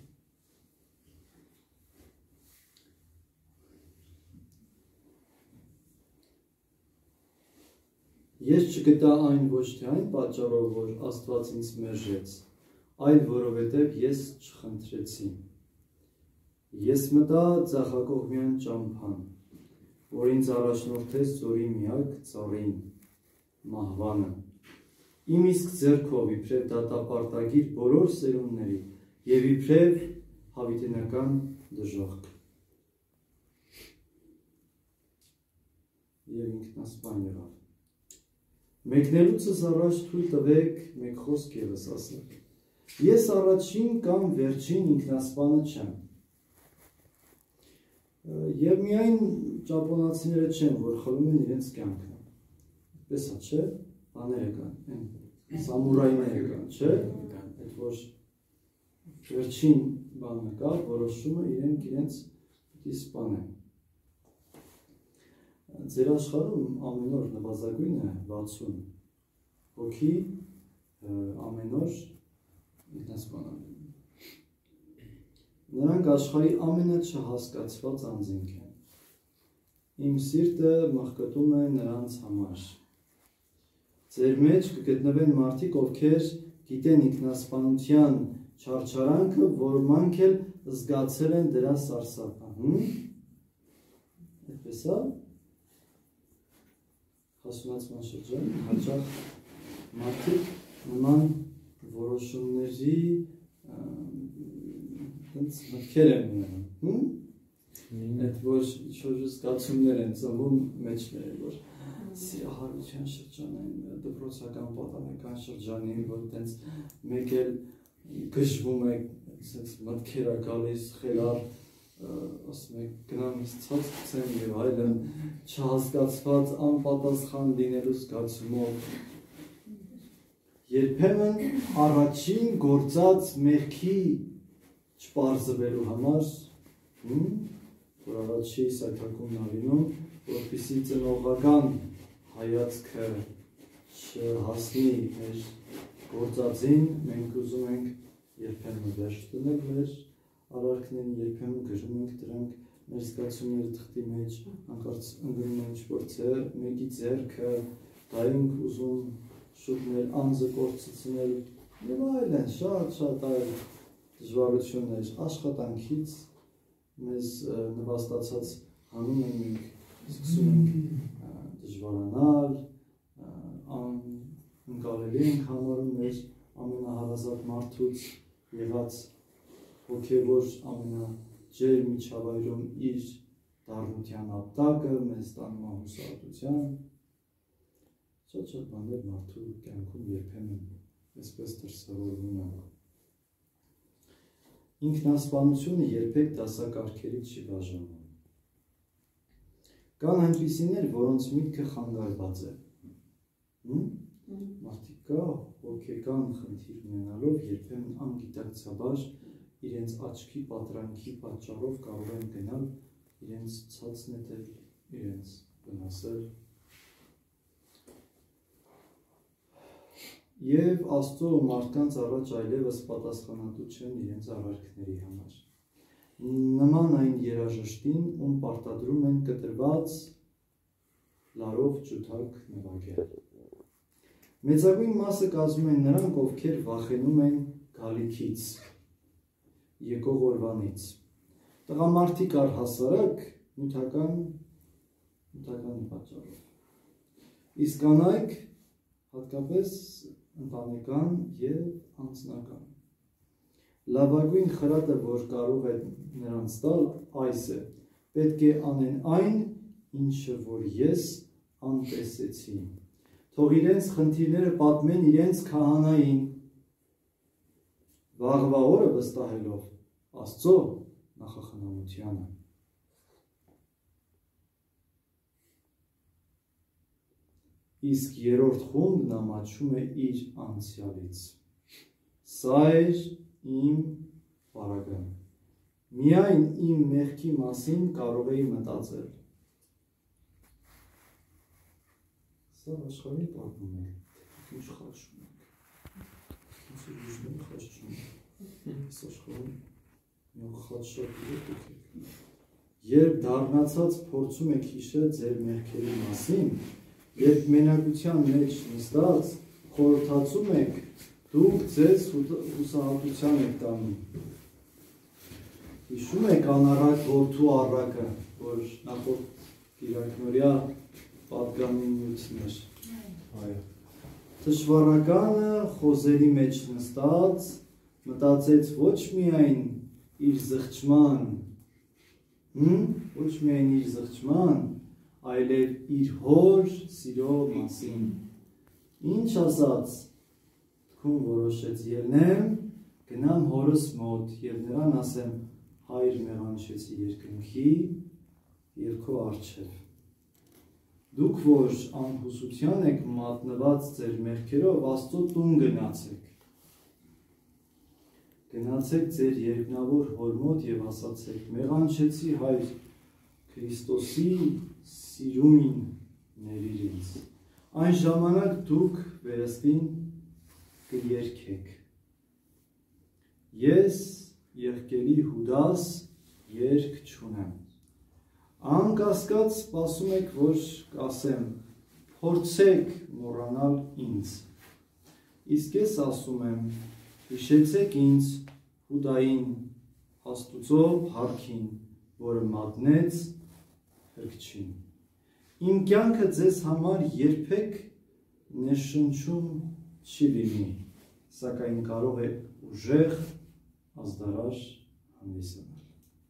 ես չգտա այն ոչ թե այն պատճառով որ Աստված ինձ մերժեց այլ որովհետև ես չխնդրեցի ես մտա ձախակողմյան ճամփան որ ինձ առաջնորդեց ձորի միակ ծառին մահվանը իմ իսկ ձեռքով իբրև դատապարտագիր բոլոր սերունդների եւ իբրև հավիտենական դժոխք եւ ինքնասպան եղավ մեկնելուցս առաջ թույլ տվեք մեկ խոսք ևս ասել ես առաջին կամ վերջին ինքնասպանը չեմ եւ միայն ճապոնացիները չեն որ խլում են իրենց կյանքը պես է չէ բաները կան սամուրայները կան չէ այդ որ վերջին բանը կա որոշումը իրենք իրենց պիտի սպանեն ձեր աշխարհում ամեն օր նվազագույնը 60 հոգի ամեն օր ինքնասպանան նրանք աշխարհի ամենաչհասկացված անձինք են իմ սիրտը մխկտում է նրանց համար ձեր մեջ կգտնվեն մարդիկ ովքեր գիտեն ինքնասպանության չարչարանքը որմանք էլ զգացել են դրա սարսափը այդպես է հասունացման շրջան հաճախ մարդիկ նման որոշումների մտքեր են ունենում այդ որ ինչ-որ զգացումներ են ծնվում մեջները որ սիրահարության շրջանային դպրոցական պատանեկան շրջանին որ տենց մեկ էլ գժվում է մտքեր է գալիս խելար ասում եք գնամ ինձ ցած գցեմ եւ այլն չհասկացված անպատասխան լինելու զգացումով երբեմն առաջին գործած մեղքի չպարզվելու համար որ առաջի սայթակումն ալինում որպեսզի ծնողական հայացքը չհասնի մեր գործածին մենք ուզում ենք երբեմն վերջ դնել մեր արարքներին երբեմն գրում ենք դրանք մեր զգացումների թղթի մեջ հանկարծ ընկնում են ինչ-որ մեկի ձեռքը դա ենք ուզում շուտ մեր անձը կորցնել եւ այլն շատ այլ դժվարություններ աշխատանքից մեզ նվաստացած հանում են մենք սկսում ենք դժվարանալ անկարելի ենք համարում մեր ամենահարազատ մարդուց եղած հոգևոր ամենաջեր միջավայրում իր դառնության ապտակը մեզ տանում է հուսահատության շատ բաներ մարդու կյանքում երբեմն այսպես դրսևորվում են ինքնասպանությունը երբեք դասակարգերից չի բաժանվում կան այնպիսիներ որոնց միտքը խանգարված է մարդիկ կա հոգեկան խնդիր ունենալով երբեմն անգիտակցաբար իրենց աչքի պատրանքի պատճառով կարող են գնալ իրենց ցած նետել, իրենց վնասել եւ Աստծո ու մարդկանց առաջ այլևս պատասխանատու չեն իրենց արարքների համար։ Նման այն երաժշտին, ում պարտադրում են կտրված լարով ջութակ նվագել։ Մեծագույն մասը կազմում են նրանք, ովքեր վախենում են գալիքից, եկող օրվանից։ Տղամարդիկ առհասարակ նյութականի պատճառով։ Իսկ կանայք հատկապես ընտանեկան եւ անձնական։ Լավագույն խրատը, որ կարող է նրանց տալ, այս է. պետք է անեն այն, ինչը որ ես անտեսեցի։ Թող իրենց խնդիրները պատմեն իրենց քահանային, վաղվա օրը վստահելով Աստծո նախախնամությանը։ Իսկ երրորդ խումբն ամաչում է իր անցյալից։ Սա էր իմ պարագան։ Միայն իմ մեղքի մասին կարող էի մտածել։ Սա աշխարհի պատմում է, ինչ խաչում եք, ինչ ուժում խաչում եք, այս աշխարհում մի խաչ շատ եք։ Երբ դառնացած փորձում եք հիշել ձեր մեղքերի մասին, երբ մենակության մեջ նստած խորհրդացում եք, դուք ձեզ հուսահատության եք տանում։ Հիշում եք անառակ որդու առակը, որ նախորդ կիրակնօրյա պատգամի նյութն էր։ Թշվառականը խոզերի մեջ նստած մտածեց ոչ միայն իր զղջման, այլև իր հոր սիրո մասին։ Ինչ ասաց, թքում որոշեց ելնեմ, գնամ հորս մոտ և նրան ասեմ, հայր մեղանչեցի երկնքի և քո առջև։ Դուք որ անհուսության եք մատնված ձեր մեղքերով, Աստծո տուն գնացեք։ Գնացեք ձեր երկնավոր հոր մոտ և ասացեք, մեղանչեցի հայր Քրիստոսի սիրուն ներիր ինձ։ Այն ժամանակ դուք վերստին կերքեք։ Ես եղկելի Հուդաս երգ չունեմ։ Անկասկած սպասում եք, որ կասեմ, փորձեք մոռանալ ինձ։ Իսկ ես ասում եմ, հիշեցեք ինձ Հուդային Աստուծո փառքին, որը մատնեց հրկչին։ Իմ կյանքը ձեզ համար երբեք ներշնչում չի լինի, սակայն կարող է ուժեղ ազդարար հանդիսանալ։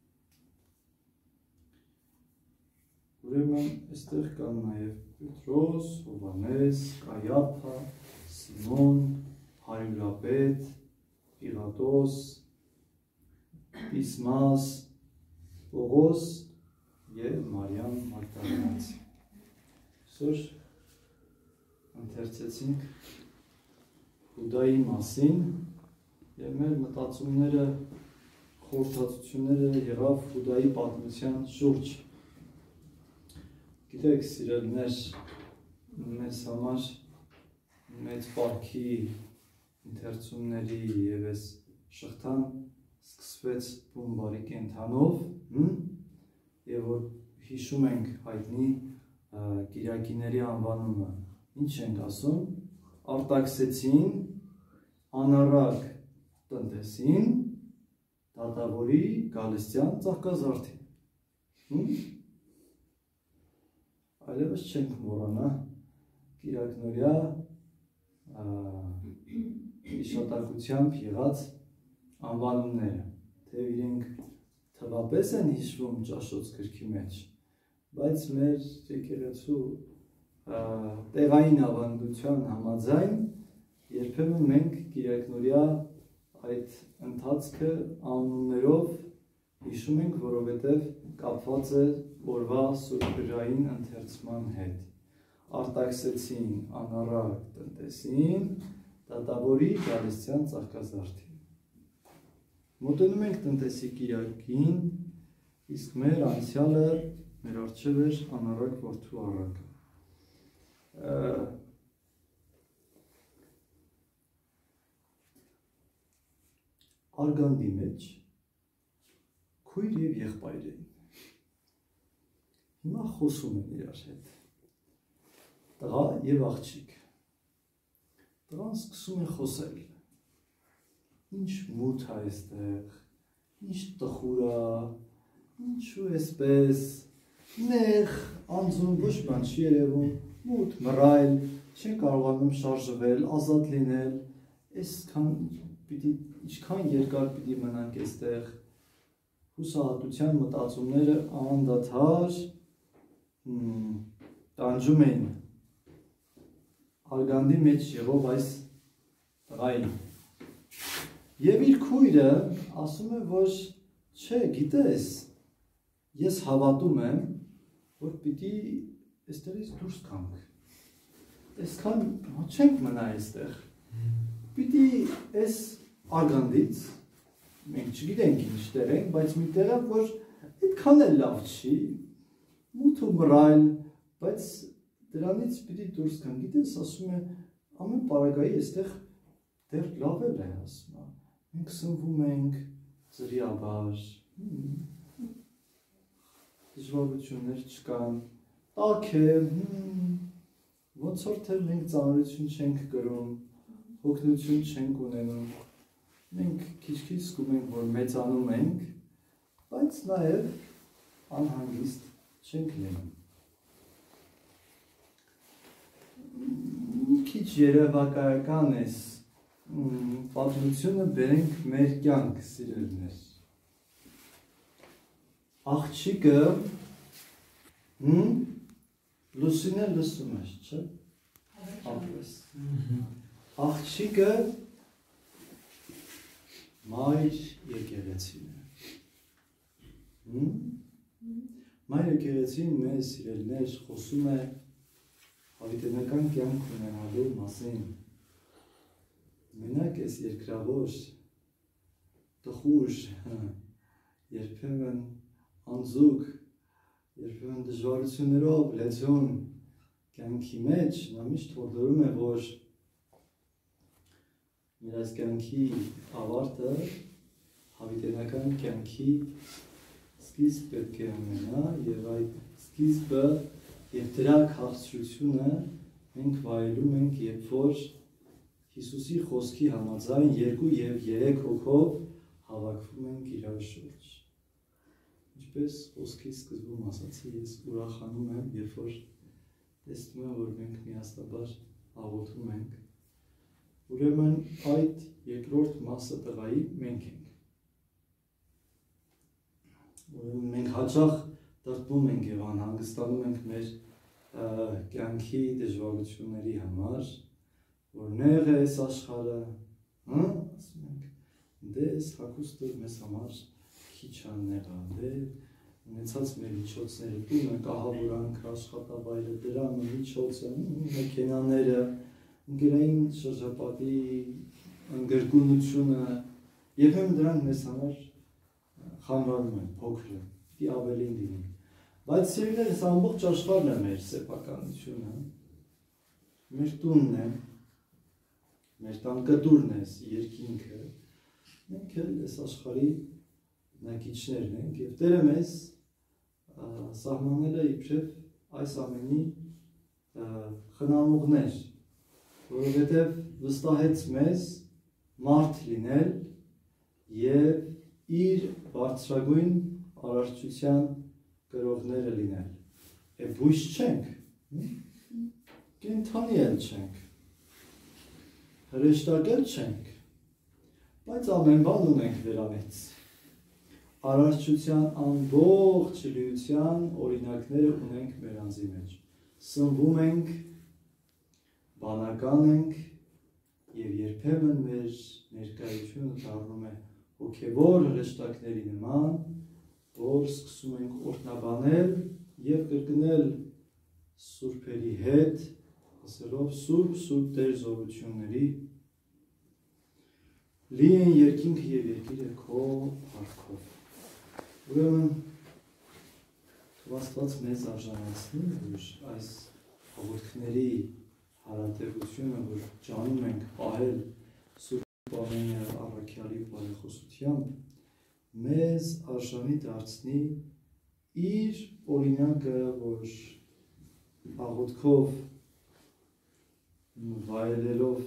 Ուրեմն այստեղ կան նաև Պետրոս, Հովհաննես, Կայափա, Սիմոն, Հարյուրապետ, Պիղատոս, Դիսմաս, Պողոս և Մարիամ Մագդալինացի։ Այսօր ընթերցեցինք Հուդայի մասին և մեր մտածումները, խորհրդածությունները եղավ Հուդայի պատմության շուրջ։ Գիտեք, սիրելիներ, մեզ համար մեծ պարքի ընթերցումների և այս շղթան սկսվեց բումբարի կենթանով, և որ հիշում ենք հայտնի Կիրակիների անվանումը, ինչ ենք ասում, արտաքսեցին, անառակ տնտեսին, դատավորի գալստյան ծաղկազարդին։ Այլևս չենք մոռանա կիրակնօրյա հիշատակությամբ եղած անվանումները, թե իրենք թվապես են հիշվում ճաշոց գրքի մեջ, բայց մեր եկեղեցու տեղային ավանդության համաձայն երբեմն մենք կիրակնօրյա այդ ընթացքը անուններով հիշում ենք, որովհետև կապված է օրվա սուրբգրային ընթերցման հետ։ արտաքսեցին, անառակ տնտեսին, դատավորի գալստյան ծաղկազարդին։ Մոտենում ենք տնտեսի կիրակին, իսկ մեր անցյալը մեր առջև էր անառակ որդու առակը։ Արգանդի մեջ քույր և եղբայր էին։ Հիմա խոսում են իրար հետ։ Տղա և աղջիկ։ Տղան սկսում է խոսել։ Ինչ մութ է այստեղ, ինչ տխուր է, ինչու էսպես, նեղ, անձուն ոչ բան չի երևում, մութ, մռայլ, չեն կարողանում շարժվել, ազատ լինել, ինչքան երկար պիտի մնանք այստեղ, հուսահատության մտածումները անդադար տանջում էին արգանդի մեջ եղող այս տղային։ Եվ իր քույրը ասում է, որ չէ, գիտես, ես հավատում եմ, որ պիտի այստեղից դուրս գանք։ Այսքան չենք մնա այստեղ։ Պիտի այս արգանդից, մենք չգիտենք ինչ տեղ ենք, բայց մի տեղ է, որ այդքան էլ լավ չի, մութ ու մռայլ, բայց դրանից պիտի դուրս գան։ Գիտես, ասում է, ամեն պարագայի այստեղ դեռ լավ էլ է, ասում է։ Մենք սնվում ենք ձրիաբար, դժվարություններ չկան, տաք է, ոնց որ թե մենք ծանրություն չենք կրում, հոգնություն չենք ունենում, մենք քիչ-քիչ զգում ենք, որ մեծանում ենք, բայց նաև անհանգիստ չենք լինում։ Մի քիչ երևակայական էս պատմությունը բերենք մեր կյանք, սիրելիներ։ Աղջիկը Լուսինը լսում ես, չէ՞։ Աղջիկը մայր եկեղեցին է։ Մայր եկեղեցին մեզ սիրելիներ խոսում է հավիտենական կյանք ունենալու մասին։ Մենակ ես երկրավոր, տխուր, երբեմն անձուկ, երբեմն դժվարություններով լեցուն կյանքի մեջ, նա միշտ հորդորում է, որ մեր այս կյանքի ավարտը հավիտենական կյանքի սկիզբ պետք է ունենա և այդ սկիզբը և դրա քաղցրությունը մենք վայելում ենք, երբ որ Հիսուսի խոսքի համաձայն 2 և 3 հոգով հավաքվում ենք իրար շուրջ։ Ինչպես խոսքի սկզբում ասացի, ես ուրախանում եմ, երբ որ տեսնում եմ, որ մենք միասնաբար աղոթում ենք։ Ուրեմն այդ երկրորդ մասը տղայի մենք ենք։ Ուրեմն մենք հաճախ դրդվում ենք և անհանգստանում ենք մեր կյանքի դժվարությունների համար, որ նեղ է այս աշխարհը, ասում ենք, դե այս հագուստը մեզ համար քիչ է նեղա, դե ունեցած մեր միջոցները, տունը, կահավորանքը, աշխատավայրը, դրամը, միջոցը, մեքենաները, ընկերային շրջապատի ընդգրկունությունը, երբեմն դրանք մեզ համար խանրանում են, փոքր են, պիտի ավելին լինի։ Բայց սիրելիներ, այս ամբողջ աշխարհն է մեր սեփականությունը, մեր տունն է, մեր տան կտուրն է, երկինքը, մենք էլ այս աշխարհի բնակիչներն ենք և Տերը մեզ սահմանել է իբրև այս ամենի խնամողներ, որովհետև վստահեց մեզ մարդ լինել և իր բարձրագույն արարչության կրողները լինել։ Բույս չենք, կենդանի էլ չենք, հրեշտակ էլ չենք, բայց ամեն բան ունենք դրանից։ Արարչության ամբողջ լիության օրինակները ունենք մեր անձի մեջ։ Սնվում ենք, բանական ենք և երբեմն մեր ներկայությունը դառնում է հոգևոր հրեշտակների նման, որ սկսում ենք օրհնաբանել և կրկնել սուրբերի հետ, ասելով սուրբ, սուրբ Տեր զորությունների, լի են երկինքը և երկիրը քո փառքով։ Ուրեմն Աստված մեզ արժանացնի, որ այս հաղորդքների հարատևությունը, որ ջանում ենք պահել Սուրբ Ամենի առաքյալի բարեխոսությամբ, մեզ արժանի դարձնի իր օրինակը, որ աղոթքով վայելելով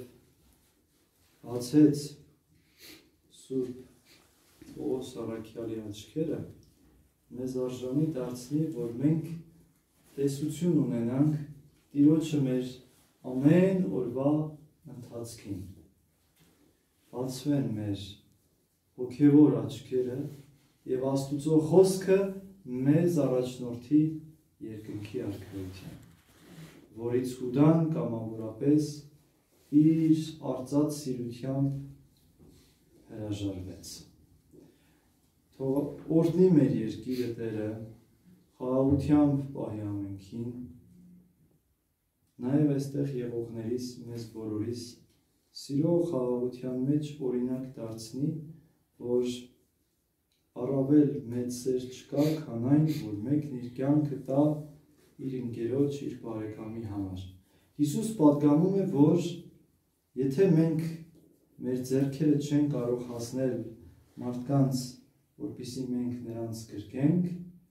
բացեց Սուրբ Պողոս առաքյալի աչքերը, մեզ արժանի դարձնի, որ մենք տեսություն ունենանք Տիրոջը մեր ամեն օրվա ընթացքին, բացվեն մեր հոգևոր աչքերը և Աստուծո խոսքը մեզ առաջնորդի երկնքի արքայության, որից Հուդան կամավորապես իր արծած սիրությամբ հրաժարվեց։ Թող օրհնի մեր երկիրը Տերը, խաղաղությամբ պահի ամենքին, նաև այստեղ եղողներից մեզ բոլորիս սիրո խաղաղության մեջ օրինակ դարձնի, որ առավել մեծ սեր չկա, քան այն, որ մեկն իր կյանքը տա իր ընկերոջ, իր բարեկամի համար։ Հիսուս պատգամում է, որ եթե մենք մեր ձեռքերը չեն կարող հասնել մարդկանց, որպեսզի մենք նրանց գրկենք,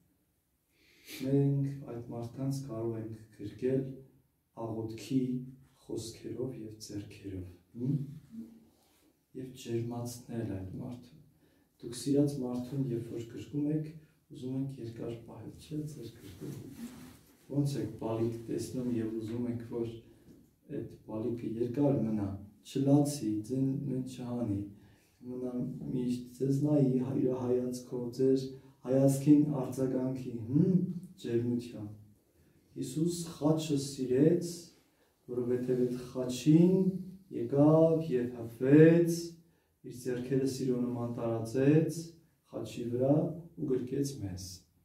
մենք այդ մարդկանց կարող ենք գրկել աղոթքի խոսքերով և ձեռքերով և ջերմացնել այդ մարդուն։ Դուք սիրած մարդուն, երբ որ գրկում եք, ուզում եք երկար պահել, չէ՞, ձեր գրկում։ Ոնց եք բալիկ տեսնում և ուզում եք, որ այդ բալիկը երկար մնա, չլացի, ձեն չհանի, մնա միշտ ձեզ նայի իր հայացքով, ձեր հայացքին արձագանքի, ջերմությամբ։ Հիսուս խաչը սիրեց, որովհետև այդ խաչին եկավ և հպվեց, իր ձեռքերը սիրո նման տարածեց խաչի վրա ու գրկեց մեզ,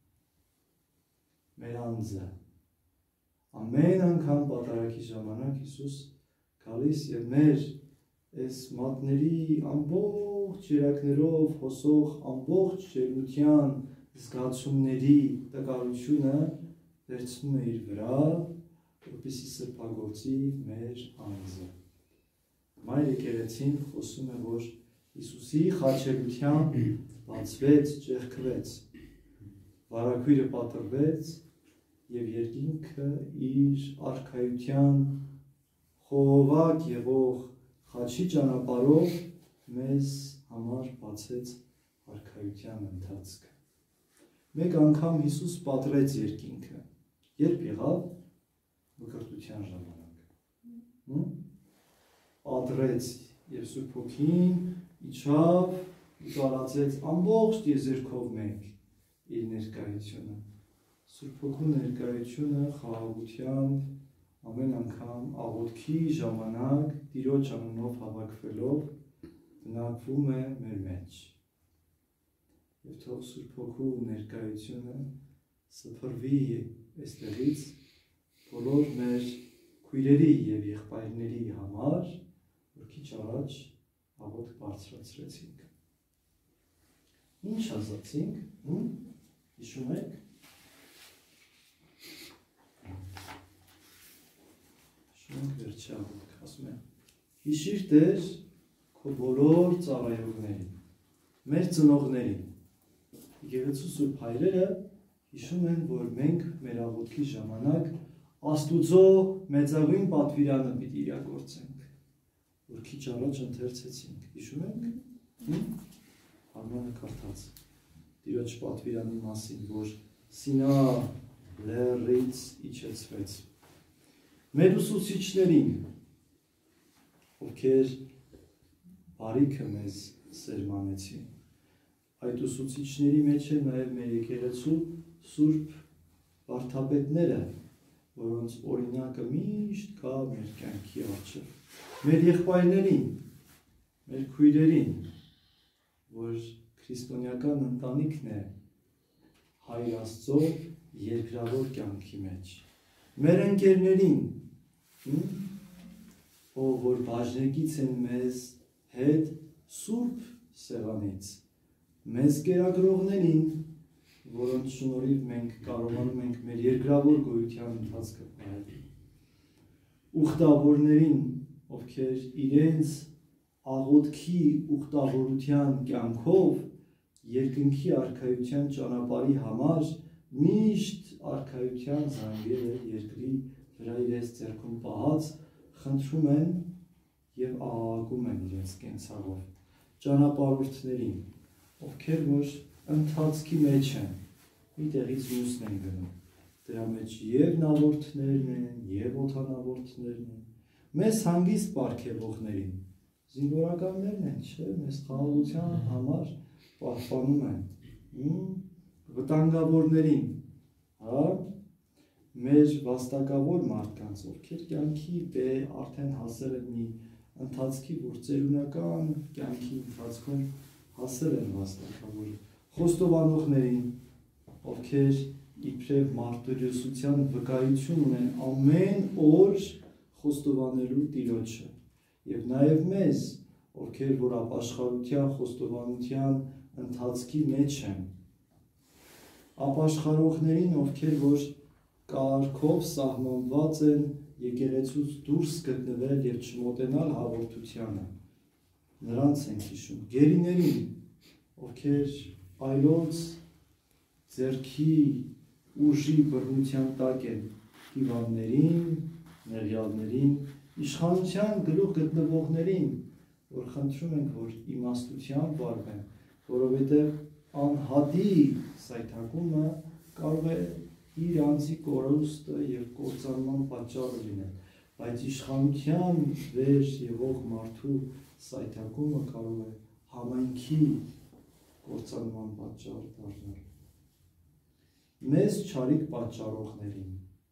մեր անձը։ Ամեն անգամ պատարագի ժամանակ Հիսուս գալիս և մեր այս մատների ամբողջ երակներով հոսող ամբողջ ջերմության զգացումների տկարությունը վերցնում է իր վրա, որպեսզի սրբագործի մեր անձը։ Մայր եկեղեցին խոսում է, որ Հիսուսի խաչելությամբ բացվեց, ճեղքվեց, վարագույրը պատռվեց և երկինքը իր արքայության խողովակ եղող խաչի ճանապարհով մեզ համար բացեց արքայության ընթացքը։ Մեկ անգամ Հիսուս պատռեց երկինքը, երբ եղավ մկրտության ժամանակ։ Պատռեց և Սուրբ Հոգին իջավ ու տարածեց ամբողջ տիեզերքով մեկ իր ներկայությունը։ Սուրբ Հոգու ներկայությունը խաղաղությամբ ամեն անգամ աղոթքի ժամանակ Տիրոջ անունով հավաքվելով բնակվում է մեր մեջ։ Եվ թող Սուրբ Հոգու ներկայությունը սփռվի այստեղից բոլոր մեր քույրերի և եղբայրների համար, որ քիչ առաջ աղոթք բարձրացրեցինք։ Ինչ ասացինք, հիշում եք։ Հիշում եք վերջի աղոթքը, ասում եմ, հիշիր Տեր քո բոլոր ծառայողներին, մեր ծնողներին։ Եկեղեցու սուրբ հայրերը հիշում են, որ մենք մեր աղոթքի ժամանակ Աստուծո մեծագույն պատվիրանը պիտի իրագործենք, որ քիչ առաջ ընթերցեցինք, հիշում ենք, Արմանը կարդաց Տիրոջ պատվիրանի մասին, որ Սինա լեռից իջեցվեց։ Մեր ուսուցիչներին, ովքեր բարիքը մեզ սերմանեցին, այդ ուսուցիչների մեջ է նաև մեր եկեղեցու սուրբ վարդապետները, որոնց օրինակը միշտ կա մեր կյանքի առջև, մեր եղբայրներին, մեր քույրերին, որ քրիստոնեական ընտանիքն է Հայր Աստծո երկրավոր կյանքի մեջ, Մեր ընկերներին, ով որ բաժնեկից են մեզ հետ սուրբ սեղանից, մեզ կերակրողներին, որոնց շնորհիվ մենք կարողանում ենք մեր երկրավոր գոյության ընթացքը պահել, ուխտավորներին, ովքեր իրենց աղոթքի ուխտավորության կյանքով երկնքի արքայության ճանապարհի համար միշտ արքայության զանգերը երկրի վրա իրենց ձեռքում պահած խնդրում են եւ աղաղակում են իրենց կենցաղով ճանապարհորդներին, ովքեր որ ընթացքի մեջ են, մի տեղից մյուսն են գնում, դրա մեջ եւ նավորդներն են, եւ օդանավորդներն են, մեզ հանգիստ պարգևողներին, զինվորականներն են, չէ, մեզ խաղաղության համար պահպանում են, վտանգավորներին, հա, մեր վաստակավոր մարդկանց, ովքեր կյանքի արդեն հասել են մի ընթացքի, որ ծերունական կյանքի ընթացքում հասել են վաստակավոր, խոստովանողներին, ովքեր իբրև մարտիրոսության վկայություն ունեն ամեն օր խոստովանելու Տիրոջը, եւ նաեւ մեզ, ովքեր որ ապաշխարության, խոստովանության ընթացքի մեջ են, ապաշխարողներին, ովքեր որ կարգով սահմանված են եկեղեցուց դուրս գտնվել եւ չմոտենալ հաղորդությանը, նրանց ենք հիշում, գերիներին, ովքեր այլոց ձեռքի ուժի բռնության տակ են, հիվանդներին, նեղյալներին, իշխանության գլուխ գտնվողներին, որ խնդրում ենք, որ իմաստությամբ վարվեն, որովհետև անհատի սայթակումը կարող է իր անձի կորուստը եւ կործանման պատճառը լինել, բայց իշխանության վեր եղող մարդու սայթակումը կարող է համայնքի կործանման պատճառ դառնալ։ Մեզ չարիք պատճառողներին,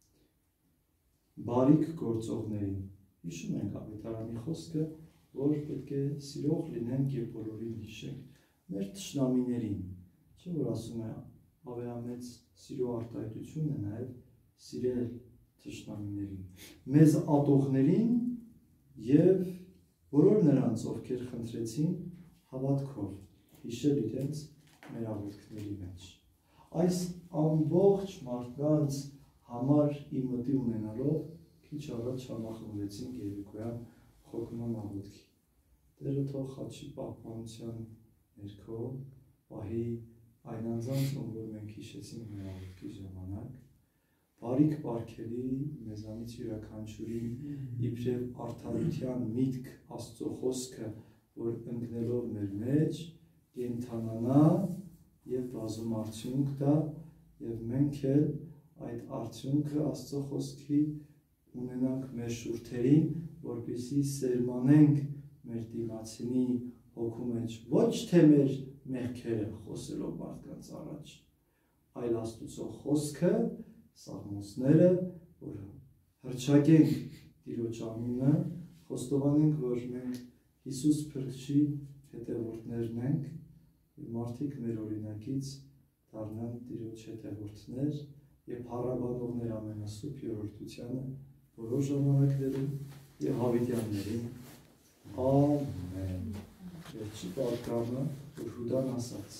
բարիք գործողներին, հիշում ենք Ավետարանի խոսքը, որ պետք է սիրող լինենք եւ բոլորին հիշենք, մեր թշնամիներին, չէ՞ որ ասում է ավելամեծ սիրո արտահայտություն է նաեւ սիրել թշնամիներին, մեզ ատողներին եւ բոլոր նրանց, ովքեր խնդրեցին հավատքով հիշել իրենց մեր աղոթքների մեջ։ Այս ամբողջ մարդկանց համար իմ մտի ունենալով քիչ առաջ համախմբվեցինք երեկոյան խոքման աղոթքի։ Տերը թող խաչի պահպանության ներքո պահի այն անձանց, որ մենք հիշեցինք մեր աղոթքի ժամանակ, բարիք պարգևի մեզանից յուրաքանչյուրին իբրև արդարության միտք Աստծո խոսքը, որ ընկնելով մեր մեջ կենթանանա եւ բազում արդյունք տա եւ մենք էլ այդ արդյունքը Աստծո խոսքի ունենանք մեր շուրթերին, որպեսզի սերմանենք մեր դիմացինի հոգու մեջ ոչ թե մեր մեղքերը խոսելով մարդկանց առաջ, այլ Աստծո խոսքը, սաղմոսները, որ հռչակենք Տիրոջ անունը, խոստովանենք, որ մենք Հիսուս Փրկչի հետևորդներն ենք, եւ մարդիկ մեր օրինակից դառնան Տիրոջ հետևորդներ եւ փառաբանողներ ամենասուրբ երրորդությանը բոլոր ժամանակներում եւ հավիտյաններին։ Ամեն։ Վերջի պատգամը, որ Հուդան ասաց.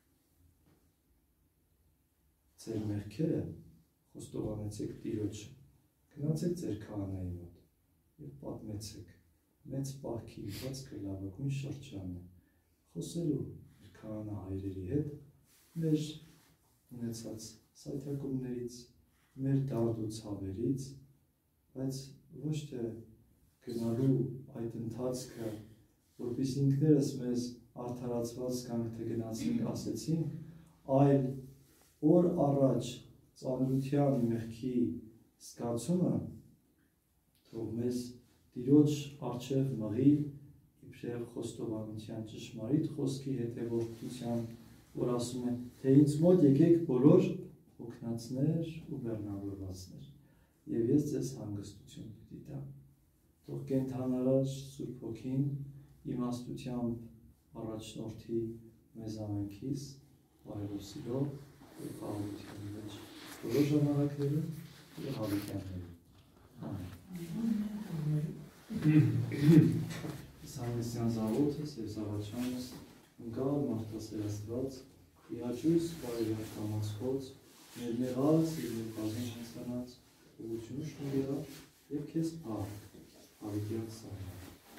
ձեր մեղքերը խոստովանեցեք Տիրոջը, գնացեք ձեր քահանայի մոտ եւ պատմեցեք, մեծ պահքի ընթացքը լավագույն շրջանն է, խոսելու մեր քահանա հայրերի հետ, մեր ունեցած սայթակումներից, մեր դառն ու ցավերից, բայց ոչ թե գնալու այդ ընթացքը, որպեսզի ինքներս մեզ արդարացված կանք թե գնացինք ասեցինք, այլ օր առաջ ծանրության մեղքի զգացումը թող մեզ Տիրոջ առջև մղի իբրև խոստովանության ճշմարիտ խոսքի հետևորդության, որ ասում է, թե ինձ մոտ եկեք բոլոր հոգնածներ ու բեռնավորվածներ, եւ ես ձեզ հանգստություն պիտի տամ։ Թող կենթանարար Սուրբ Հոգին իմաստությամբ առաջնորդի մեզ ամենքիս, բարեգործելով եւ խաղաղության մեջ բոլոր ժամանակներում եւ հավիտյանների։ Սամեսյան զավոթս եւ զավաչանս ընկալ մարդասեր Աստված իհաճույս բարեյավ կամացքոց ներնեղած եւ ներկազին հանցանած ուղղություն շնորհիա եւ քեզ փառք հավիտյան սարը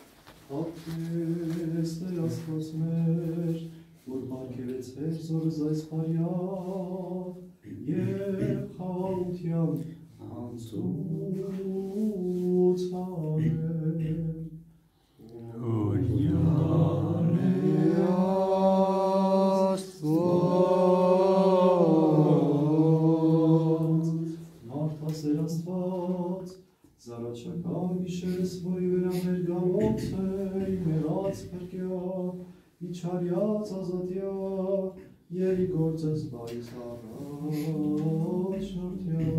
Ատես Տեր Աստված մեր որ բարգեւեցեր զորս այս բարյավ եւ խաղաղության անցուցարել Մարդասեր Աստված զարաչական գիշերս որի վերամեր գալոց է իմերած պրկյա իչարյաց ազատյա Երի գործես բայս առաջ նորդյա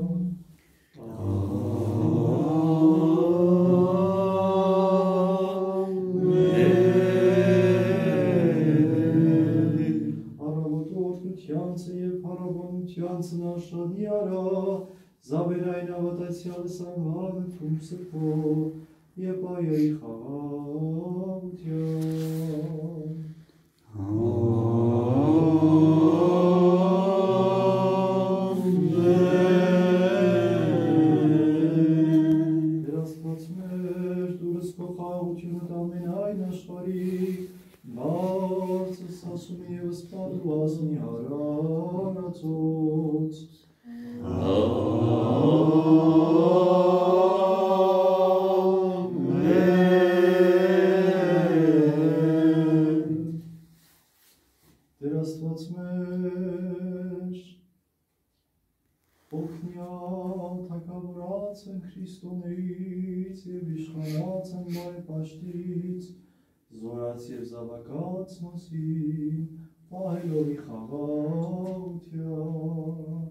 Յանցն աշանի արա, զավերային ավատացյալս անվանը թում սրպո, եպ այերի խաղաղության։ Դեր Աստված մեր, դուրս քո խաղաղությունդ ամեն այն աշխարհի, բարձս ասում է և սպանված մի հարանացոց։ Ամեն։ Դեր Աստված մեր, օգնյալ թագավորած են Քրիստոնից և իշխանած են բայ պաշտից, Զորաց և զավակաց նոսին, պահելով ի խաղաղության։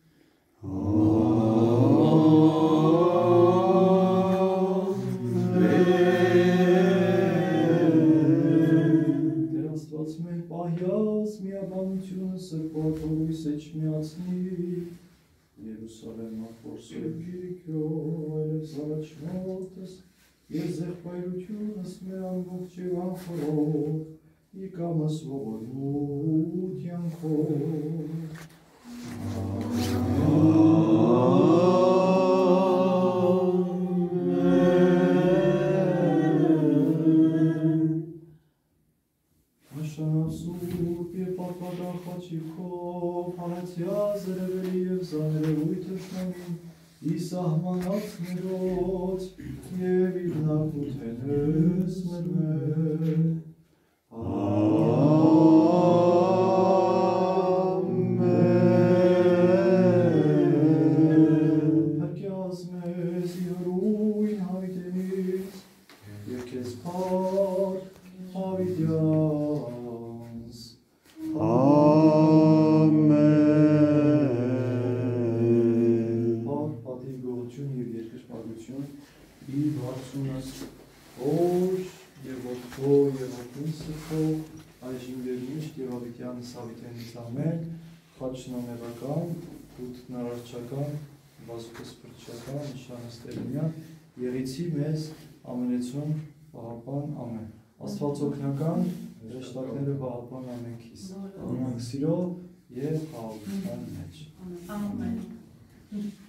Դեր Աստված մեր պահյաս միաբանությունը սրբոտ հույս էջմիացնի, Երուսալեմ ապորսով գիրիկյո, այլև զարաչնոտս, Ես զեղբայրությունս մեր ամբողջ և անխորով, իկամս ողորմութ յանքով։ Աշանասուրբ և պատվական խաչիքով, հանացյա զրևերի և զաներևույթ թշնամին, ի սահմանածներոց և իր նարդութենես մեր մեր։ Ամեն։ Հրկյազ մեզ ի հրույն հավիտենից և քեզ փառք հավիտյանս։ Եվ երկրպագություն ի բարձունս օր և ոտքո և ոտքին սրքո այժմ և միշտ և հավիտյանս հավիտենից ամեն խաչնամեղական, ութնարարչական, վազուկս պրճական, նշանս տերունյան եղիցի մեզ ամենեցում պահապան ամեն Աստված օգնական հրեշտակները պահապան ամենքիս սիրո և խաղաղության մեջ Ամեն